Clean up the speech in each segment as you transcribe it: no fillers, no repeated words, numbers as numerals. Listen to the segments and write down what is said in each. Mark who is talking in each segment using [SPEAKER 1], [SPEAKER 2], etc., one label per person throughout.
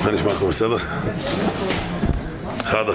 [SPEAKER 1] מה נשמע לכם, בסדר? אחד,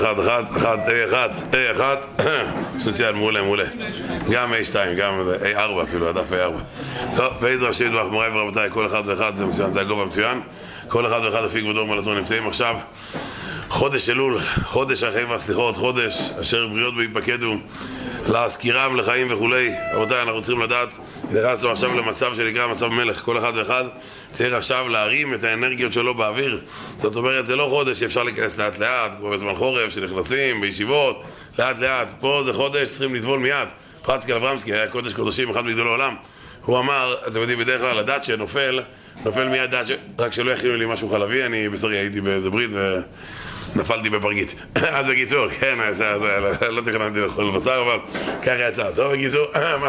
[SPEAKER 1] מצוין, מעולה. גם A2, גם A4 אפילו, הדף A4. טוב, בעזר השם יתברך, מוריי ורבותיי, כל אחד ואחד זה מצוין, זה הגובה מצוין. כל אחד ואחד לפי כבודו ומלאכתו. נמצאים עכשיו חודש אלול, חודש החיים והסליחות, חודש אשר בריות בהתפקדו להזכירם לחיים וכולי. רבותיי, אנחנו צריכים לדעת, נכנסנו עכשיו למצב שנקרא מצב מלך. כל אחד ואחד צריך עכשיו להרים את האנרגיות שלו באוויר. זאת אומרת, זה לא חודש שאפשר להיכנס לאט לאט, כמו בזמן חורף שנכנסים בישיבות לאט לאט. פה זה חודש צריכים לטבול מיד. פרצקל אברמסקי היה קודש קודשים, אחד מגדולי העולם. הוא אמר, אתם יודעים, בדרך כלל הדאצ'ה נופל מיד דאצ'ה, רק שלא יכינו לי משהו חלבי. אני בשרי הייתי באיזה ברית ונפלתי בפרגית. אז בקיצור, כן, לא תכננתי לאכול בשר, אבל ככה יצא. טוב, בקיצור,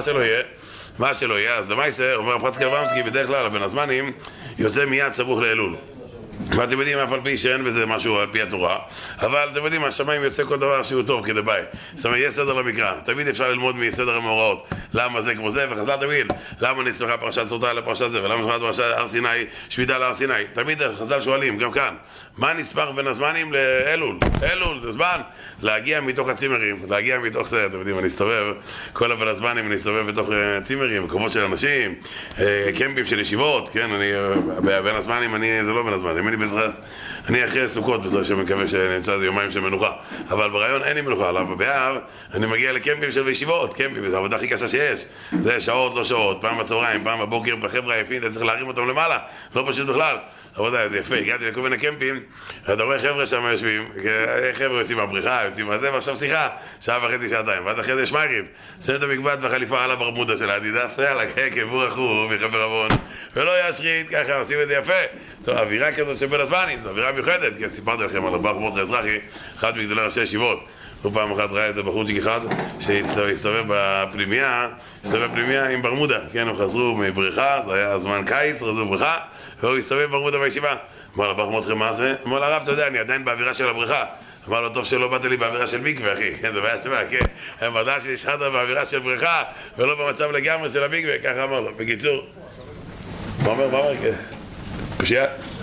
[SPEAKER 1] מה שלא יהיה, אז למעשה, אומר פרצקל אברמסקי, בדרך כלל הבן הזמנים יוצא מיד סמוך לאלול. ואתם יודעים, אף על פי שאין בזה משהו על פי התורה, אבל אתם יודעים, השמיים יוצא כל דבר שהוא טוב כדבעי. זאת אומרת, יש סדר למקרא, תמיד אפשר ללמוד מסדר המאורעות למה זה כמו זה, וחז"ל תמיד למה נסמכה פרשת סוטה לפרשת זה, ולמה נסמכה פרשת הר סיני, שביתה להר סיני. תמיד חז"ל שואלים, גם כאן, מה נספח בין הזמנים לאלול? אלול זה זמן להגיע מתוך הצימרים, להגיע מתוך זה. אתם יודעים, אני אסתובב כל הבין הזמנים, אני אסתובב בתוך צימרים, מקומות של אנשים, קמפים של ישיבות, כן, בין הזמנים, זה לא בין הזמנים, אני אחרי סוכות בזמן שמקווה שנמצא יומיים של מנוחה, אבל ברעיון אין לי מנוחה. למה באב אני מגיע לקמפים של ישיבות, קמפים, זו העבודה הכי קשה שיש, זה שעות לא שעות, פעם בצהריים, פעם בבוקר, בחבר'ה היפים, אתה צריך להרים אותם למעלה, לא פשוט בכלל. עבודה, זה יפה, הגעתי לכל מיני קמפים, אתה רואה חבר'ה שם יושבים, חבר'ה יוצאים מהבריכה, יוצאים מהזה, ועכשיו שיחה, שעה וחצי, שעתיים, ועד אחרי זה יש מיירים, שמים את המקבט והחליפה על הברמודה של האדידס, יאללה, כבורכו, מחבר עוון, ולא ישחית, ככה, עושים את זה יפה. טוב, אווירה כזאת שבין הזמנים, זו אווירה מיוחדת, כי סיפרתי לכם על רב מרדכי אזרחי, אחד מגדולי ראשי ישיבות. הוא פעם אחת ראה איזה בחורצ'יק אחד שהסתובב בפנימיה, עם ברמודה, כן, הם חזרו מבריכה, זה היה זמן קיץ, חזרו בבריכה, והוא הסתובב ברמודה בישיבה. אמר לו, מרדכי, מה זה? אמר לו, הרב, אתה יודע, אני עדיין באווירה של הבריכה. אמר לו, טוב שלא באת לי באווירה של מקווה, אחי, כן, זה בעיה סיבה, כן, הם בדעה שנשארת באווירה של בריכה, ולא במצב לגמרי של המקווה, ככה אמר לו. בקיצור, מה אומר, כן? קושייה?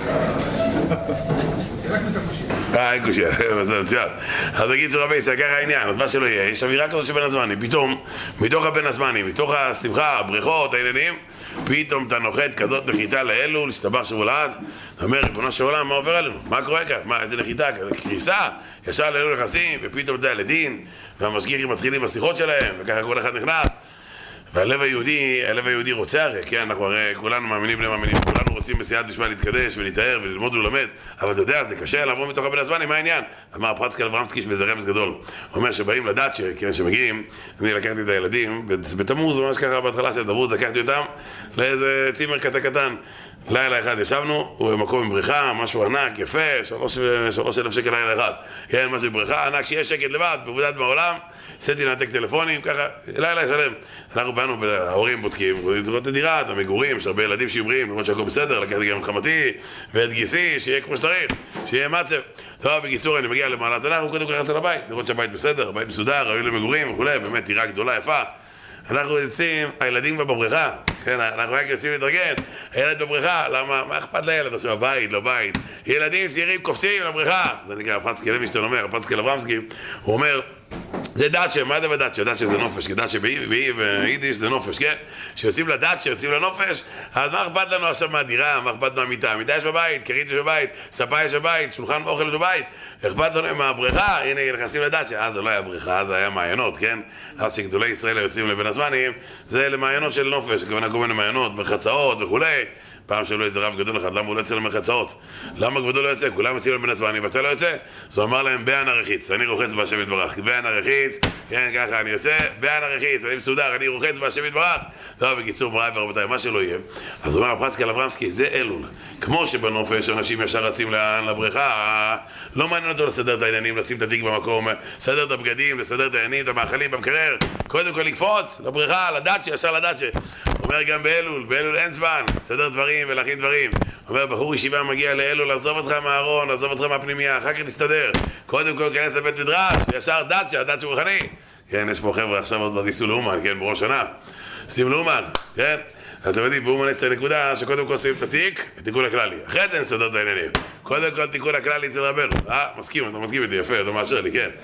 [SPEAKER 1] אין קושייה, זה מצוין. אז בקיצור רבי ישראל, ככה העניין, אז מה שלא יהיה, יש אווירה כזאת שבין הזמנים, פתאום, מתוך הבין הזמנים, מתוך השמחה, הבריכות, העניינים, פתאום אתה נוחת כזאת נחיתה לאלול, שתבח שבולעת, אתה אומר, ריבונו של עולם, מה עובר עלינו? מה קורה כאן? מה, איזה נחיתה? קריסה? ישר לאלול נכנסים, ופתאום אתה לדין, והמשגיחים מתחילים בשיחות שלהם, וככה כל אחד נכנס. והלב היהודי רוצה הרי, כן, אנחנו הרי כולנו מאמינים בני מאמינים, כולנו רוצים בסייעת דשמיא להתקדש ולהתאר וללמוד וללמד, אבל אתה יודע, זה קשה לעבור מתוך הבין הזמנים, מה העניין? אמר פרצקל אברמסקי שבזה רמז גדול, הוא אומר שבאים לדעת שמגיעים, אני לקחתי את הילדים, בתמוז, ממש ככה בהתחלה של תמוז, לקחתי אותם לאיזה צימר קטן, לילה אחד ישבנו, הוא במקום עם בריכה, משהו ענק, יפה, 3,000 שקל לילה אחד, כן, משהו בריכה ענק, שיש שקט לבד, מבודד בעולם, סייתי לנתק טלפונים, ככה, לילה שלם. אנחנו באנו, ההורים בודקים, לראות את הדירה, את המגורים, יש הרבה ילדים שיהיו לראות שהכל בסדר, לקחתי גם את חמתי ואת גיסי, שיהיה כמו שצריך, שיהיה מצב. טוב, בקיצור, אני מגיע למעלת, אנחנו קודם כל נכנס לבית, לראות שהבית בסדר, הבית מסודר, ראוי למגורים וכולי, באמת דירה גדולה, יפה. אנחנו יוצאים, הילדים בבריכה, כן, אנחנו רק יוצאים להתרגן, הילד בבריכה, למה, מה אכפת לילד עכשיו, הבית, לא בית, ילדים צעירים קופצים לבריכה, זה נקרא פרצקל לוינשטיין אומר, פרצקל אברמסקי, הוא אומר, זה דאצ'ה, מה זה בדאצ'ה? דאצ'ה זה נופש, כי דאצ'ה ביידיש זה נופש, כן? שיוצאים לדאצ'ה, יוצאים לנופש, אז מה אכפת לנו עכשיו מהדירה, מה אכפת מהמיטה? המיטה יש בבית, כרית יש בבית, ספה יש בבית, שולחן אוכל יש בבית, אכפת לנו מהבריכה, הנה נכנסים לדאצ'ה, אז זה לא היה בריכה, אז זה היה מעיינות, כן? אז שגדולי ישראל יוצאים לבין הזמנים, זה למעיינות של נופש, הכוונה כל מיני מעיינות, מרחצאות וכולי. פעם שאלו איזה רב גדול אחד, למה הוא לא יוצא למרחצאות? למה כבודו לא יוצא? כולם יוצאים לבין הזמנים ואתה לא יוצא? אז הוא אמר להם, בען הרחיץ, אני רוחץ בהשם יתברך, בען הרחיץ, כן, ככה אני יוצא, בען הרחיץ, אני מסודר, אני רוחץ בהשם יתברך. טוב, בקיצור, מוריי ורבותיי, מה שלא יהיה. אז הוא אומר, פרצקל אברמסקי, זה אלול. כמו שבנופש אנשים ישר רצים לבריכה, לא מעניין אותו לסדר את העניינים, לשים את התיק במקום, לסדר את הבגדים, לסדר את העניינים, את המאכלים במקרר, קודם כל לקפוץ לבריכה, לדאצ'ה, ישר לדאצ'ה. אומר גם באלול אין זמן, סדר דברים ולהכין דברים. אומר, בחור ישיבה מגיע לאלול, עזוב אותך מהארון, עזוב אותך מהפנימיה, אחר כך תסתדר. קודם כל כנס לבית מדרש, ישר דאצ'ה רוחני. כן, יש פה חבר'ה עכשיו עוד מעט ניסו לאומן, כן, בראש שנה. שים לאומן, כן. אז אתם יודעים, והוא מנס את הנקודה שקודם כל שמים את התיק, תיקון הכללי. אחרי זה נסדר את העניינים. קודם כל תיקון הכללי אצל רבנו. מסכים, אתה מסכים איתי, יפה, אתה מאשר לי, כן.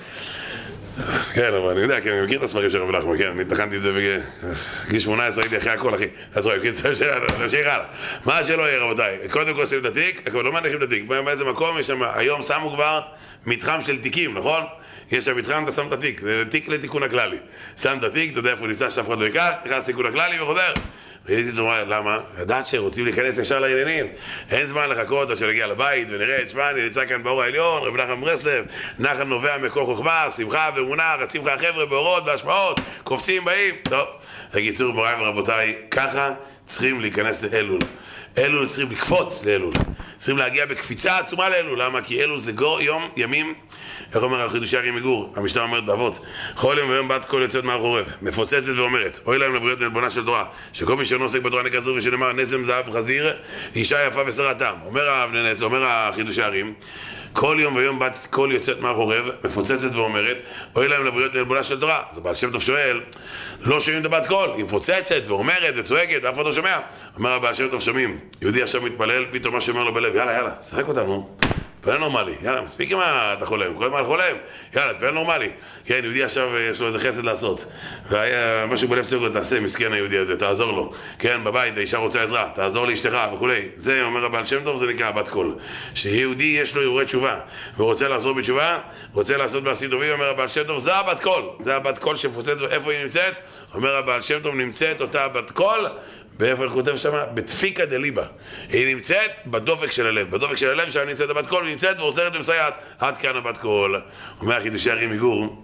[SPEAKER 1] אז כן, אבל אני יודע, כן, אני מכיר את הספרים של רבי נחמן, כן, אני תכנתי את זה בגיל 18, הייתי אחרי הכל, אחי. אז רואים, נמשיך הלאה. מה שלא יהיה, רבותיי, קודם כל שמים את התיק, לא מניחים את התיק, באיזה מקום יש שם, היום שמו כבר מתחם של תיקים, נכון? יש שם מתחם, אתה שם את התיק, זה תיק לתיקון הכללי. שם את התיק, אתה יודע איפה הוא נמצא, שאף אחד לא ייקח, נכנס תיקון הכללי וחוזר. והייתי צומר, למה? ידעת שרוצים להיכנס ישר לעניינים. אין זמן לחכות עד שנגיע לבית ונראה, תשמע, אני נמצא כאן באור העליון, רבי נחמן מברסלב, נחל נובע מקור חוכמה, שמחה ואמונה, רצים לך החבר'ה באורות והשפעות, קופצים, באים. טוב, בקיצור, מוריי ורבותיי, ככה צריכים להיכנס לאלול. אלול צריכים לקפוץ לאלול. צריכים להגיע בקפיצה עצומה לאלול. למה? כי אלול זה ימים, איך אומר החידושי הרי מגור, המשנה אומרת באבות, כל יום ויום בת קול יוצאת מהחורב, מפוצצת ואומרת, אוי להם לבריות מלבונה של תורה, שכל מי שאינו עוסק בתורה נקרא זו ושנאמר נזם זהב וחזיר, אישה יפה ושרתם. אומר החידושי הרים, כל יום ויום בת קול יוצאת מהחורב, מפוצצת ואומרת, אוי להם לבריות מלבונה של תורה. אז הבעל שם טוב שואל, לא שומעים את הבת קול, היא מפוצצת ואומרת וצועקת, ואף אחד לא שומע. אומר הבעל שם טוב, שומעים, יהודי עכשיו מתפלל, פתאום מה שאומר לו בלב, יאללה, שחק אותנו. תפעל נורמלי, יאללה, מספיק עם אתה חולם, כל הזמן חולם, יאללה, תפעל נורמלי. כן, יהודי עכשיו יש לו איזה חסד לעשות, והיה משהו בלב צועק לו, תעשה, מסכן היהודי הזה, תעזור לו. כן, בבית, האישה רוצה עזרה, תעזור לאשתך וכולי. זה אומר הבעל שם טוב, זה נקרא בת קול. שיהודי יש לו יורד תשובה, ורוצה לחזור בתשובה, רוצה לעשות מעשים טובים, אומר הבעל שם טוב, זה הבת קול. זה הבת קול שמפוצצת, איפה היא נמצאת? אומר הבעל שם טוב, נמצאת אותה בת קול, ואיפה הוא כותב שם? בתפיקה דליבה. היא נמצאת בדופק של הלב. בדופק של הלב שם נמצאת הבת קול, ונמצאת ועוזרת ומסייעת. עד כאן הבת קול. אומר חידושי הרי מגור,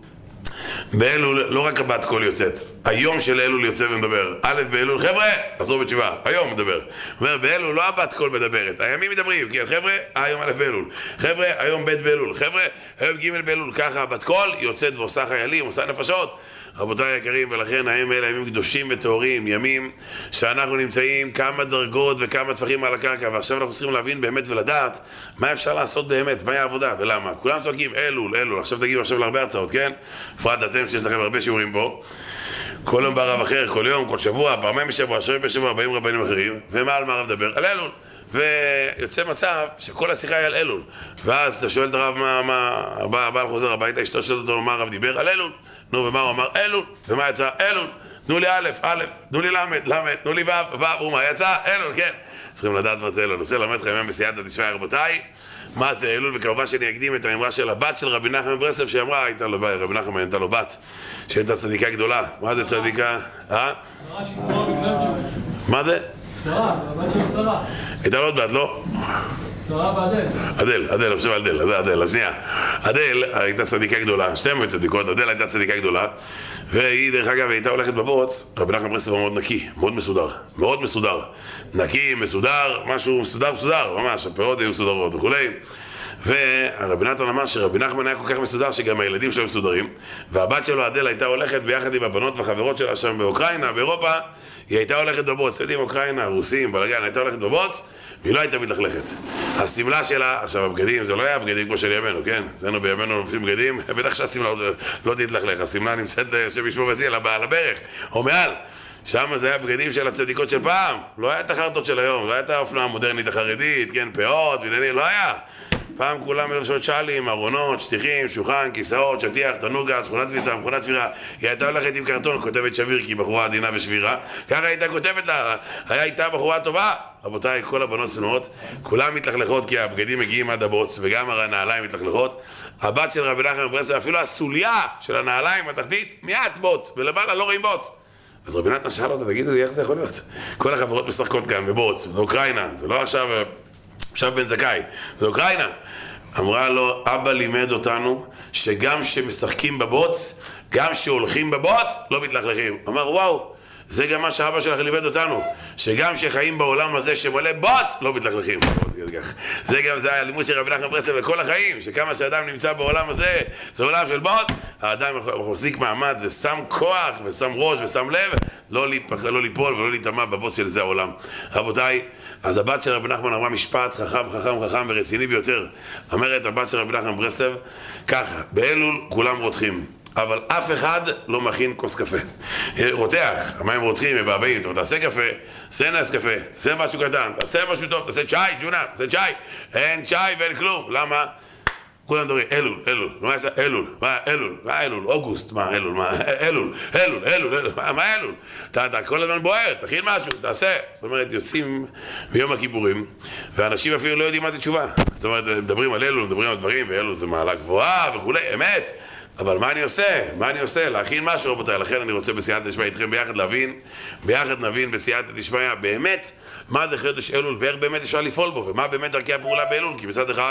[SPEAKER 1] באלול לא רק הבת קול יוצאת, היום של אלול יוצא ומדבר. א' באלול, חבר'ה, תחזור בתשובה, היום מדבר. אומר, באלול לא הבת קול מדברת, הימים מדברים, כן, חבר'ה, היום א' באלול, חבר'ה, היום ב' באלול, חבר'ה, היום ג' באלול. ככה הבת קול יוצאת ועושה חיילים, עושה נפשות. רבותיי היקרים, ולכן הימים האלה ימים קדושים וטהורים, ימים שאנחנו נמצאים כמה דרגות וכמה טפחים על הקרקע, ועכשיו אנחנו צריכים להבין באמת ולדעת מה אפשר לעשות באמת, מהי העבודה ולמה. כולם צועקים אלול, אלול, עכשיו תגיעו עכשיו להרבה הרצאות, כן? בפרט אתם שיש לכם הרבה שיעורים פה, כל יום בא רב אחר, כל יום, כל שבוע, פעמיים בשבוע, שבוע בשבוע, באים רבנים אחרים, ומה על מה הרב מדבר? על אלול. ויוצא מצב שכל השיחה היא על אלול, ואז אתה שואל את הרב מה הבעל חוזר הביתה, אשתו שואלת אותו מה הרב דיבר? על אלול. נו, ומה הוא אמר? אלול. ומה יצא? אלול. תנו לי א', א', תנו לי ל', ל', תנו לי ו', ו', ומה יצא? אלול, כן. צריכים לדעת מה זה אלול. ננסה ללמד לכם היום בסייעתא דשמיא רבותיי מה זה אלול, וכמובן שאני אקדים את האמרה של הבת של רבי נחמן מברסלב שאמרה, רבי נחמן הייתה לו בת שהייתה צדיקה גדולה. מה זה צדיקה? מה זה?
[SPEAKER 2] שרה, הבת של שרה.
[SPEAKER 1] הייתה לו עוד בת, לא?
[SPEAKER 2] שרה ועדל.
[SPEAKER 1] עדל, אני חושב על עדל, השנייה. עדל הייתה צדיקה גדולה, שתיהן היו צדיקות, עדל הייתה צדיקה גדולה, והיא דרך אגב הייתה הולכת בבוץ, רבי נחמן מברסלב מאוד נקי, מאוד מסודר, מאוד מסודר. נקי, מסודר, משהו מסודר, ממש, הפאות היו מסודרות וכולי. והרבי נתן אמר שרבי נחמן היה כל כך מסודר שגם הילדים שלו מסודרים, והבת שלו עדל הייתה הולכת ביחד עם הבנות והחברות שלה שם באוקראינה, באירופה, היא הייתה הולכת בבוץ, יודעים אוקראינה, רוסים, בלגן, הייתה הולכת בבוץ והיא לא הייתה מתלכלכת. הסמלה שלה, עכשיו הבגדים, זה לא היה בגדים כמו של ימינו, כן? אצלנו בימינו לובשים בגדים, בטח שהסמלה לא תתלכלך, הסמלה נמצאת שמשמור בצי על הברך, או מעל. שם זה היה בגדים של הצדיקות של פעם, לא היה את החרטות של היום, לא היה את האופנה המודרנית החרדית, כן, פאות ועניינים, לא היה. פעם כולם מלבשות שלים, ארונות, שטיחים, שולחן, כיסאות, שטיח, תנוגה, שכונת תפיסה, מכונת תפירה. היא הייתה הולכת עם קרטון, כותבת שביר, כי היא בחורה עדינה ושבירה. ככה הייתה כותבת לה, הייתה בחורה טובה. רבותיי, כל הבנות צנועות, כולם מתלכלכות כי הבגדים מגיעים עד הבוץ, וגם הנעליים מתלכלכות. הבת של רבי נחמן מברסלב, אפילו הסוליה של הנעליים התחתית, מעט בוץ, ולמעלה לא רואים בוץ. אז רבי נתן שאל אותה, תגידו לי, איך זה יכול להיות? כל החברות משחקות כאן בבוץ, זה אוקראינה, זה לא עכשיו בן זכאי, זה אוקראינה. אמרה לו, אבא לימד אותנו שגם שמשחקים בבוץ, גם שהולכים בבוץ, לא מתלכלכים. אמר, וואו, זה גם מה שאבא שלך לימד אותנו, שגם שחיים בעולם הזה שמלא בוץ, לא מתלכלכים. זה גם, זה הלימוד של רבי נחמן מברסלב לכל החיים, שכמה שאדם נמצא בעולם הזה, זה עולם של בוץ, האדם מחזיק מעמד ושם כוח ושם ראש ושם לב, לא ליפול ולא להתאמה בבוץ של זה העולם. רבותיי, אז הבת של רבי נחמן אמרה משפט חכם ורציני ביותר. אומרת הבת של רבי נחמן מברסלב, ככה, באלול כולם רותחים. אבל אף אחד לא מכין כוס קפה. רותח, המים רותחים, מבעבעים, אתה תעשה קפה, תעשה נס קפה, תעשה משהו קטן, תעשה משהו טוב, תעשה צ'אי, ג'ונה, תעשה צ'אי, אין צ'אי ואין כלום, למה? כולם מדברים, אלול, מה יצא? אלול, מה אלול? אוגוסט, מה אלול, אלול, מה אלול? אתה כל הזמן בוער, תכין משהו, תעשה. זאת אומרת, יוצאים ביום הכיפורים, ואנשים אפילו לא יודעים מה זה תשובה. זאת אומרת, מדברים על אלול, מדברים על דברים, ואלול זה מעלה גבוהה וכולי, אמת. אבל מה אני עושה? להכין משהו, רבותיי. לכן אני רוצה בסייעתא דשמיא איתכם ביחד נבין בסייעתא דשמיא באמת מה זה חידוש אלול ואיך באמת אפשר לפעול בו, ומה באמת דרכי הפעולה באלול, כי מצד אחד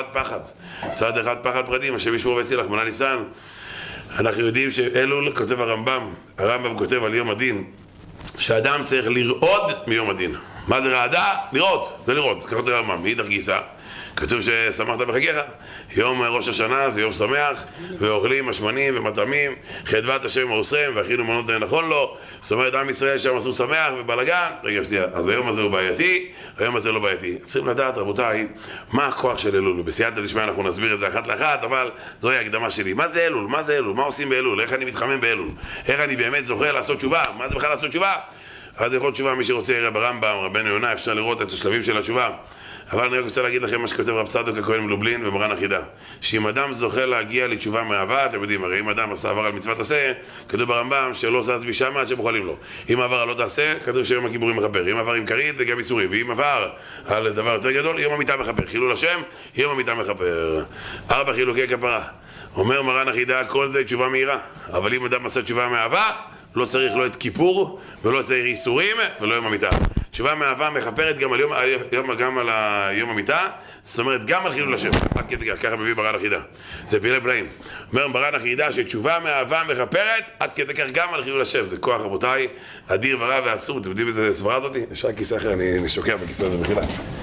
[SPEAKER 1] פחד פרדים, השם ישמור ויציל, רחמנא ליצלן. אנחנו יודעים שאלול, כותב הרמב"ם כותב על יום הדין, שאדם צריך לרעוד מיום הדין. מה זה רעדה? לראות, זה לראות, ככה כותב הרמב"ם, מאידך גיסא. כתוב ששמחת בחגיך, יום ראש השנה זה יום שמח, ואוכלים משמנים ומטעמים, חדוות השם ומאוסרם, ואכילו מנות נכון לו. זאת אומרת, עם ישראל שם עשו שמח ובלגן. רגע, שנייה, אז היום הזה הוא בעייתי, היום הזה לא בעייתי. צריכים לדעת, רבותיי, מה הכוח של אלול. בסייעתא דשמיא אנחנו נסביר את זה אחת לאחת, אבל זוהי ההקדמה שלי. מה זה אלול? מה עושים באלול? איך אני מתחמם באלול? איך אני באמת זוכה לעשות תשובה? מה זה בכלל לעשות תשובה? אז יכול תשובה, מי שרוצה יראה ברמב"ם, רבנו יונה, אפשר לראות את השלבים של התשובה. אבל אני רוצה להגיד לכם מה שכותב רב צדוק הכהן מלובלין ומרן החידה, שאם אדם זוכה להגיע לתשובה מאהבה, אתם יודעים, הרי אם אדם עשה עבר על מצוות עשה, כתוב ברמב"ם שלא זז משם עד שבוחלים לו. אם עבר על לא תעשה, כתוב שיום הכיפורים מכפר. אם עבר עם כרית, זה גם איסורים. ואם עבר על דבר יותר גדול, יום המיתה מכפר. חילול השם, יום המיתה מכפר. 4 חילוקי כפרה. אומר מרן החידה, כל זה תשובה מהירה. אבל אם אדם עשה תשובה מאהבה, לא צריך לא את כיפור, ולא צריך איסורים, ולא יום המיתה. תשובה מאהבה מכפרת גם על יום המיתה, זאת אומרת גם על חילול השם. עד כדי ככה מביא מרן החידה. זה פילי פלאים. אומר מרן החידה שתשובה מאהבה מכפרת, עד כדי כך גם על חילול השם. זה כוח, רבותיי, אדיר ורב ועצום. אתם יודעים איזה סברה הזאתי? אפשר כיסא אחר, אני שוקע בכיסא הזה בחילה.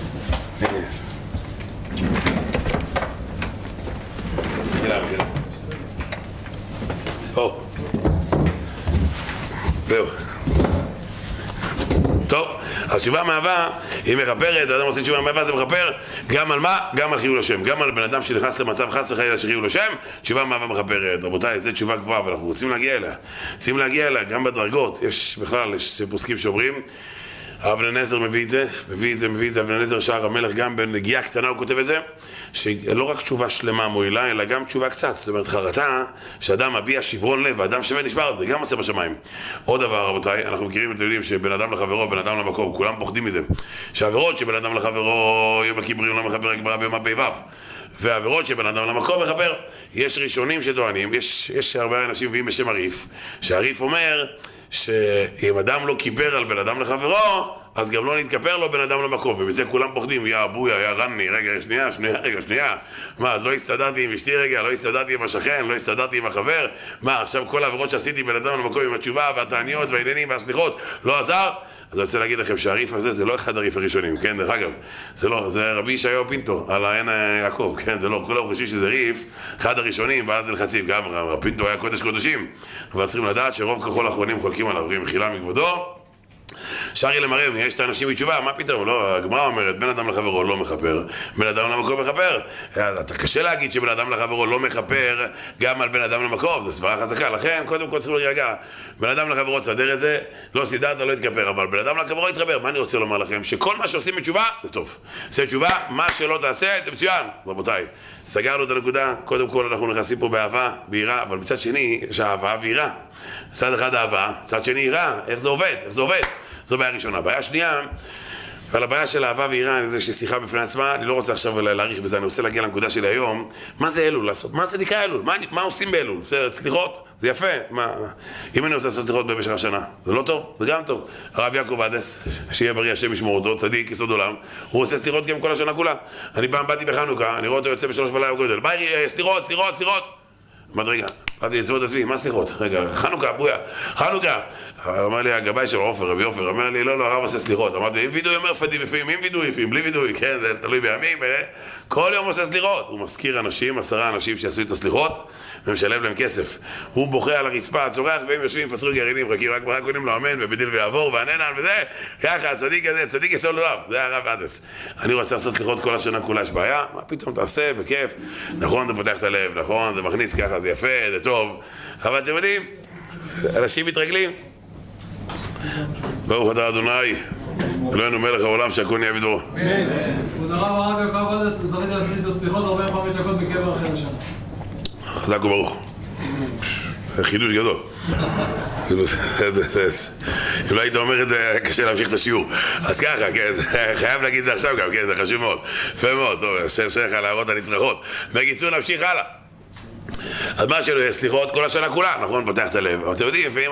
[SPEAKER 1] בחילה. זהו. טוב, אז תשובה מאהבה היא מכפרת, האדם עושה תשובה מאהבה זה מכפר גם על מה? גם על חילול השם. גם על בן אדם שנכנס למצב חס וחלילה של חילול השם, תשובה מאהבה מכפרת. רבותיי, זו תשובה גבוהה ואנחנו רוצים להגיע אליה. גם בדרגות, יש בכלל, יש פוסקים שאומרים, אבן עזר מביא את זה, אבן עזר שער המלך גם בנגיעה קטנה הוא כותב את זה, שלא רק תשובה שלמה מועילה, אלא גם תשובה קצת. זאת אומרת, חרטה, שאדם מביע שברון לב, האדם שווה נשבר, זה גם עושה בשמיים. עוד דבר, רבותיי, אנחנו מכירים את יודעים שבן אדם לחברו, בן אדם למקום, כולם פוחדים מזה. שהעבירות שבן אדם לחברו, יום הכיפורים לא מכפר הגמרא ביום הפ"ו. והעבירות שבן אדם למקום מכפר. יש ראשונים שטוענים, יש הרבה אנשים מביאים בשם הריף, שהריף אומר שאם אדם לא כיפר על בן אדם לחברו, אז גם לא נתכפר לו בן אדם למקום, ובזה כולם פוחדים, יא אבויה, יא רני, רגע, שנייה, מה, לא הסתדרתי עם אשתי רגע, לא הסתדרתי עם השכן, לא הסתדרתי עם החבר, מה, עכשיו כל העבירות שעשיתי בן אדם למקום עם התשובה והתעניות והעניינים והסליחות, לא עזר? אז אני רוצה להגיד לכם שהריף הזה זה לא אחד הריף הראשונים, כן, דרך אגב, זה רבי ישעיהו פינטו, על העין יעקב, כן, זה לא, כולם חושבים שזה ריף, אחד הראשונים, ואז נלחצים, גם רבי פינטו היה קודש קודשים, אבל צריכים לדעת שרוב ככל האחרונים חולקים עליו, מחילה מכבודו. שרי למרם, יש את האנשים בתשובה, מה פתאום? לא, הגמרא אומרת, בן אדם לחברו לא מכפר, בן אדם למקום מכפר. אתה קשה להגיד שבן אדם לחברו לא מכפר גם על בן אדם למקום, זו סברה חזקה, לכן קודם כל צריכים להירגע. בן אדם לחברו תסדר את זה, לא סידרת, לא יתכפר, אבל בן אדם לחברו יתחבר. מה אני רוצה לומר לכם? שכל מה שעושים בתשובה, זה טוב. זה תשובה, מה שלא תעשה, זה מצוין. רבותיי, סגרנו את הנקודה, קודם כל אנחנו נכנסים פה באהבה, ביראה, אבל מצד שני, יש אהבה ויראה. צד אחד אהבה, צד שני יראה. איך זה עובד? זו בעיה ראשונה. בעיה שנייה, אבל הבעיה של אהבה ויראה, זה ששיחה בפני עצמה, אני לא רוצה עכשיו להאריך בזה, אני רוצה להגיע לנקודה שלי היום. מה זה אלול לעשות? מה זה נקרא אלול? מה עושים באלול? סליחות? זה יפה. אם אני רוצה לעשות סליחות במשך השנה, זה לא טוב? זה גם טוב. הרב יעקב עדס, שיהיה בריא, השם ישמור אותו, צדיק, יסוד עולם, הוא עושה סליחות גם כל השנה כולה. אני פעם באתי בחנוכה, אני רואה אותו יוצא ב3 בלילה גודל. ביי, סליחות. אמרתי, רגע, באתי לצוות עצמי, מה סליחות? רגע, חנוכה, בויה, חנוכה. אמר לי, הגבאי של רבי עופר, אמר לי, לא, הרב עושה סליחות. אמרתי, עם וידוי אומר פדי בפעים, עם וידוי יפים, בלי וידוי, כן, זה תלוי בימים, כל יום עושה סליחות. הוא מזכיר אנשים, 10 אנשים שעשו את הסליחות, ומשלם להם כסף. הוא בוכה על הרצפה, צורח, והם יושבים, פסרו גרעינים, רק קונים לו אמן, ובדיל ויעבור, ועננן, וזה, ככה, הצדיק הזה, צדיק יסוד עולם, זה הרב עדס. אני רוצה לעשות סליחות כל השנה כולה, יש בעיה? מה פתאום תעשה, בכיף. נכון, זה פותח את הלב, נכון, זה מכניס ככה, זה יפה, זה טוב. טוב, אבל אתם יודעים, אנשים מתרגלים. ברוך אתה אדוני, אלוהינו מלך העולם שהכל נהיה בדברו.
[SPEAKER 2] כבוד הרב הרב יעקב זכית לעשות איתו סליחות 45 דקות בקבר אחר שם.
[SPEAKER 1] חזק וברוך. זה חידוש גדול. אם לא היית אומר את זה, קשה להמשיך את השיעור. אז ככה, חייב להגיד את זה עכשיו גם, זה חשוב מאוד. יפה מאוד, טוב, השם שלך להראות הנצרכות. בקיצור, נמשיך הלאה. אז מה שלא יהיה סליחות כל השנה כולה, נכון? פותח את הלב. אבל אתם יודעים, לפעמים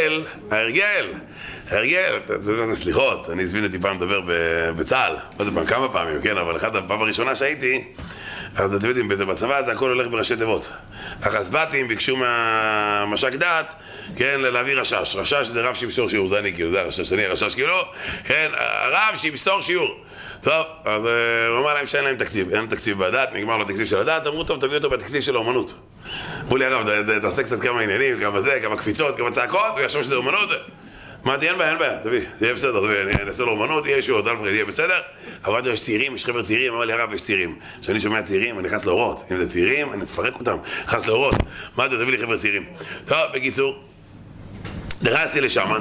[SPEAKER 1] ההרגל, סליחות. אני הזמין אותי פעם לדבר בצה"ל, לא יודע פעם כמה פעמים, כן, אבל אחת הפעם הראשונה שהייתי, אז אתם יודעים, בצבא זה הכל הולך בראשי תיבות. החסב"טים ביקשו מהמש"ק דת, כן, להביא רשש. רשש זה רב שימסור שיעור, זה אני, כאילו, זה הרשש, אני הרשש, כאילו, כן, הרב שימסור שיעור. טוב, אז הוא אמר להם שאין להם תקציב, אין תקציב בדת, נגמר לו תקציב של הדת, אמרו טוב, תביא אותו בתקציב של האומנות. אמרו לי הרב, תעשה קצת כמה עניינים, כמה זה, כמה קפיצות, כמה צעקות, הוא יחשוב שזה אומנות. אמרתי, אין בעיה, תביא, זה יהיה בסדר, תביא, אני אעשה לו אומנות, יהיה ישועות, אלפרד, יהיה בסדר. אבל יש צעירים, יש חבר צעירים, אמר לי הרב, יש צעירים. כשאני שומע צעירים, אני נכנס להורות. אם זה צעירים, אני מפרק אותם, נכנס להורות. מה אתה תביא לי חבר צעירים? טוב, בקיצור, נכנסתי לשם,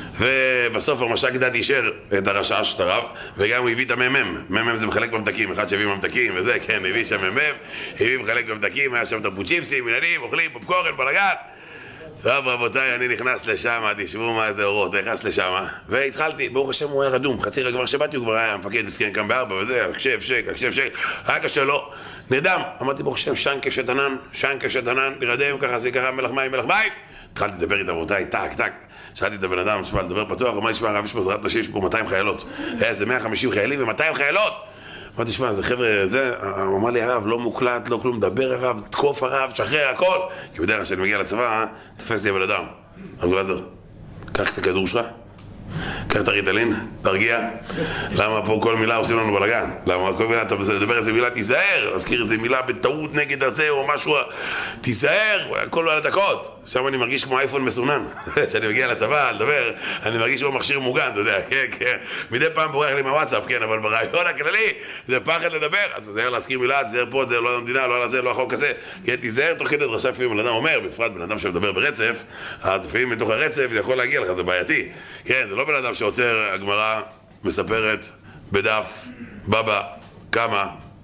[SPEAKER 1] ובסוף המש"ק דת אישר את הרשש, את הרב, וגם הוא הביא את הממם. ממם זה מחלק במתקים, אחד שהביא ממתקים וזה, כן, הביא שם ממם, הביא מחלק במתקים, היה שם טרפו צ'יפסים, ילדים, אוכלים, פופקורן, בלגן. טוב רבותיי, אני נכנס לשם, תשמעו מה זה אורות, נכנס לשם, והתחלתי, ברוך השם הוא היה רדום, חצי רגע כבר שבאתי, הוא כבר היה מפקד מסכן קם בארבע וזה, הקשב שק, היה קשה לו, נדם, אמרתי ברוך השם, שנקה שתנן, נרדם, ככה זה ככה, מלך מים, התחלתי לדבר איתם, רבותיי, טק, שאלתי את הבן אדם, שמה לדבר פתוח, אמר לי, שמע, הרב, יש פה זרת נשים, יש פה 200 חיילות, זה 150 חיילים ו200 חיילות. אמרתי, שמע, זה חבר'ה, זה, הוא אמר לי, הרב, לא מוקלט, לא כלום, דבר הרב, תקוף הרב, שחרר, הכל. כי בדרך כשאני מגיע לצבא, תופס לי הבן אדם. הרב גלזר, קח את הכדור שלך, קח את הריטלין, תרגיע. למה פה כל מילה עושים לנו בלגן? למה כל מילה, אתה מדבר איזה מילה, תיזהר, להזכיר איזה מילה בטעות נגד הזה או משהו, תיזהר, הכל על הדקות. עכשיו אני מרגיש כמו אייפון מסונן. כשאני מגיע לצבא, לדבר, אני מרגיש כמו מכשיר מוגן, אתה יודע, כן. מדי פעם בורח לי מהוואטסאפ, כן, אבל ברעיון הכללי, זה פחד לדבר. תיזהר להזכיר מילה, תיזהר פה, זה לא המדינה, לא על זה, לא החוק הזה. כן, תיזהר תוך כדי דרשה לפעמים, בן אדם אומר, בפרט בן אדם שמדבר ברצף, אז לפעמים מתוך הרצף זה יכול להגיע לך, זה בעייתי. כן, זה לא בן אדם שעוצר, הגמרא מספרת בדף, בבא, כמה,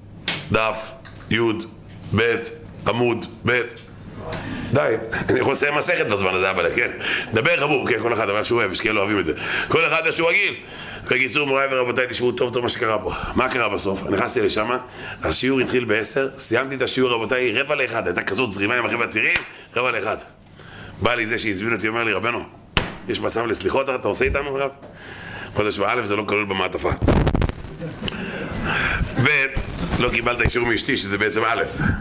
[SPEAKER 1] דף, י', ב', עמוד, ב'. די, אני יכול לסיים מסכת בזמן הזה, אבל כן. דבר חבור, כן, כל אחד, אבל שהוא אוהב, יש כאלה אוהבים את זה. כל אחד יש שהוא רגיל. בקיצור, מוריי ורבותיי, תשמעו טוב מה שקרה פה. מה קרה בסוף? נכנסתי לשם, השיעור התחיל ב-10, סיימתי את השיעור, רבותיי, 12:45, הייתה כזאת זרימה עם החבר'ה הצעירים, 12:45. בא לי זה שהזמין אותי, אומר לי, רבנו, יש מצב לסליחות, אתה עושה איתנו, רב? חודש באלף זה לא כולל במעטפה. ב' לא קיבלת אישור מאשתי שזה בעצם א'.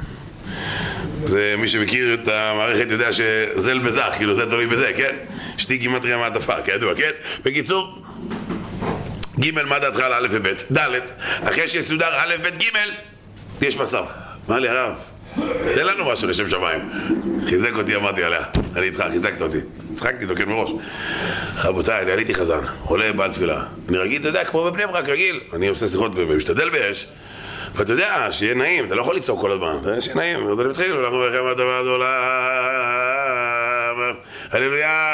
[SPEAKER 1] זה מי שמכיר את המערכת יודע שזה לבזך, כאילו זה תלוי בזה, כן? אשתי גימטריה מעטפה, כידוע, כן? בקיצור, ג' מה דעתך על א' וב'? ד' אחרי שיסודר א' ב' ג' יש מצב. מה לי הרב? תן לנו משהו לשם שמיים. חיזק אותי, אמרתי עליה. אני איתך, חיזקת אותי. צחקתי איתו כן מראש. רבותיי, אני עליתי חזן, עולה בעל תפילה. אני רגיל, אתה יודע, כמו בבני ברק, רגיל. אני עושה שיחות ומשתדל באש. ואתה יודע, שיהיה נעים, אתה לא יכול לצעוק כל הזמן. אתה יודע, שיהיה נעים, אז אני מתחיל, אנחנו לכם הדבר עולם. הללויה.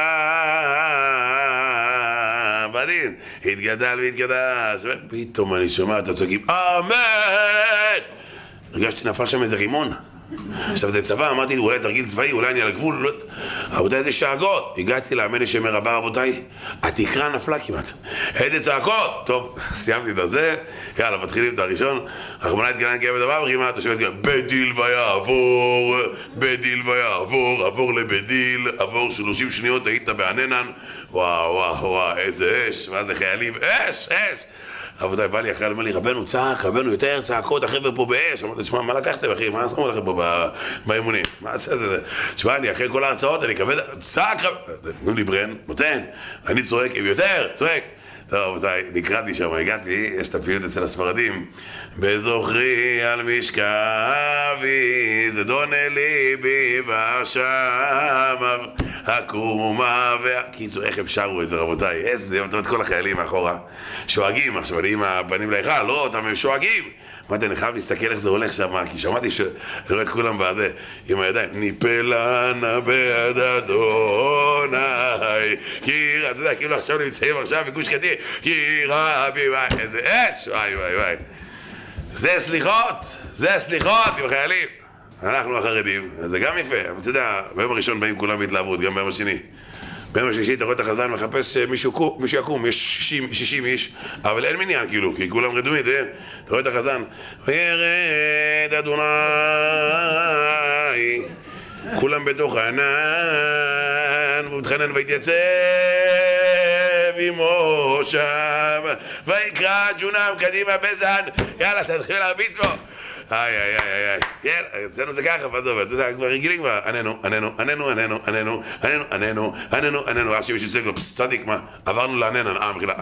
[SPEAKER 1] בדין, התגדל והתקדש. ופתאום אני שומע, אתה צועקים, אמן! הרגשתי נפל שם איזה רימון. עכשיו זה צבא, אמרתי אולי תרגיל צבאי, אולי אני על הגבול. רבותיי, איזה שאגות. הגעתי לאמן לשמר הבא, רבותיי, התקרה נפלה כמעט. איזה צעקות. טוב, סיימתי את זה, יאללה, מתחילים את הראשון. רחמנא יתגלן כאב דבר ורימה, התושבת כאב, בדיל ויעבור, בדיל ויעבור, עבור לבדיל, עבור 30 שניות, היית בעננן. וואו, איזה אש, מה זה חיילים, אש. רבותיי, בא לי אחרי, אומר לי, רבנו צעק, רבנו יותר צעקות, החבר'ה פה באש. אמרתי, תשמע, מה לקחתם אחי? מה עשו לכם פה באימונים? מה עשה זה? תשמע, אני אחרי כל ההרצאות, אני כבד, צעק, תנו לי ברן, נותן, אני צועק, יותר, צועק. טוב, רבותיי, נקראתי שם, הגעתי, יש את הפעילות אצל הספרדים. בזוכרי על משכבי, זדון ליבי בשם. הקומה קיצור, איך הם שרו את זה רבותיי? איזה, אתה רואה את כל החיילים מאחורה שואגים, עכשיו אני עם הפנים להיכל, לא, הם שואגים. אמרתי, אני חייב להסתכל איך זה הולך שם, כי שמעתי שאני רואה את כולם עם הידיים. ניפלנה ביד אדוני, קירה, אתה יודע, כאילו עכשיו נמצאים עכשיו בגוש קטיף, קירה בי וואי, איזה אש, וואי וואי וואי. זה סליחות עם החיילים. אנחנו החרדים, זה גם יפה, אבל אתה יודע, ביום הראשון באים כולם בהתלהבות, גם ביום השני. ביום השלישי אתה רואה את החזן מחפש שמישהו יקום, יש 60 איש, אבל אין מניין כאילו, כי כולם רדומים, אתה רואה את החזן, וירד אדוני, כולם בתוך הענן, והוא מתחנן והתייצב עמו שם, ויקרא ג'ונם קדימה בזן, יאללה תתחיל להרביץ בו. איי, כן, אצלנו זה ככה, מה זה עובד? אתה יודע, כבר רגילים כבר, עננו, עכשיו יש יוצא לו, צדיק, מה? עברנו לעננן, מחילה,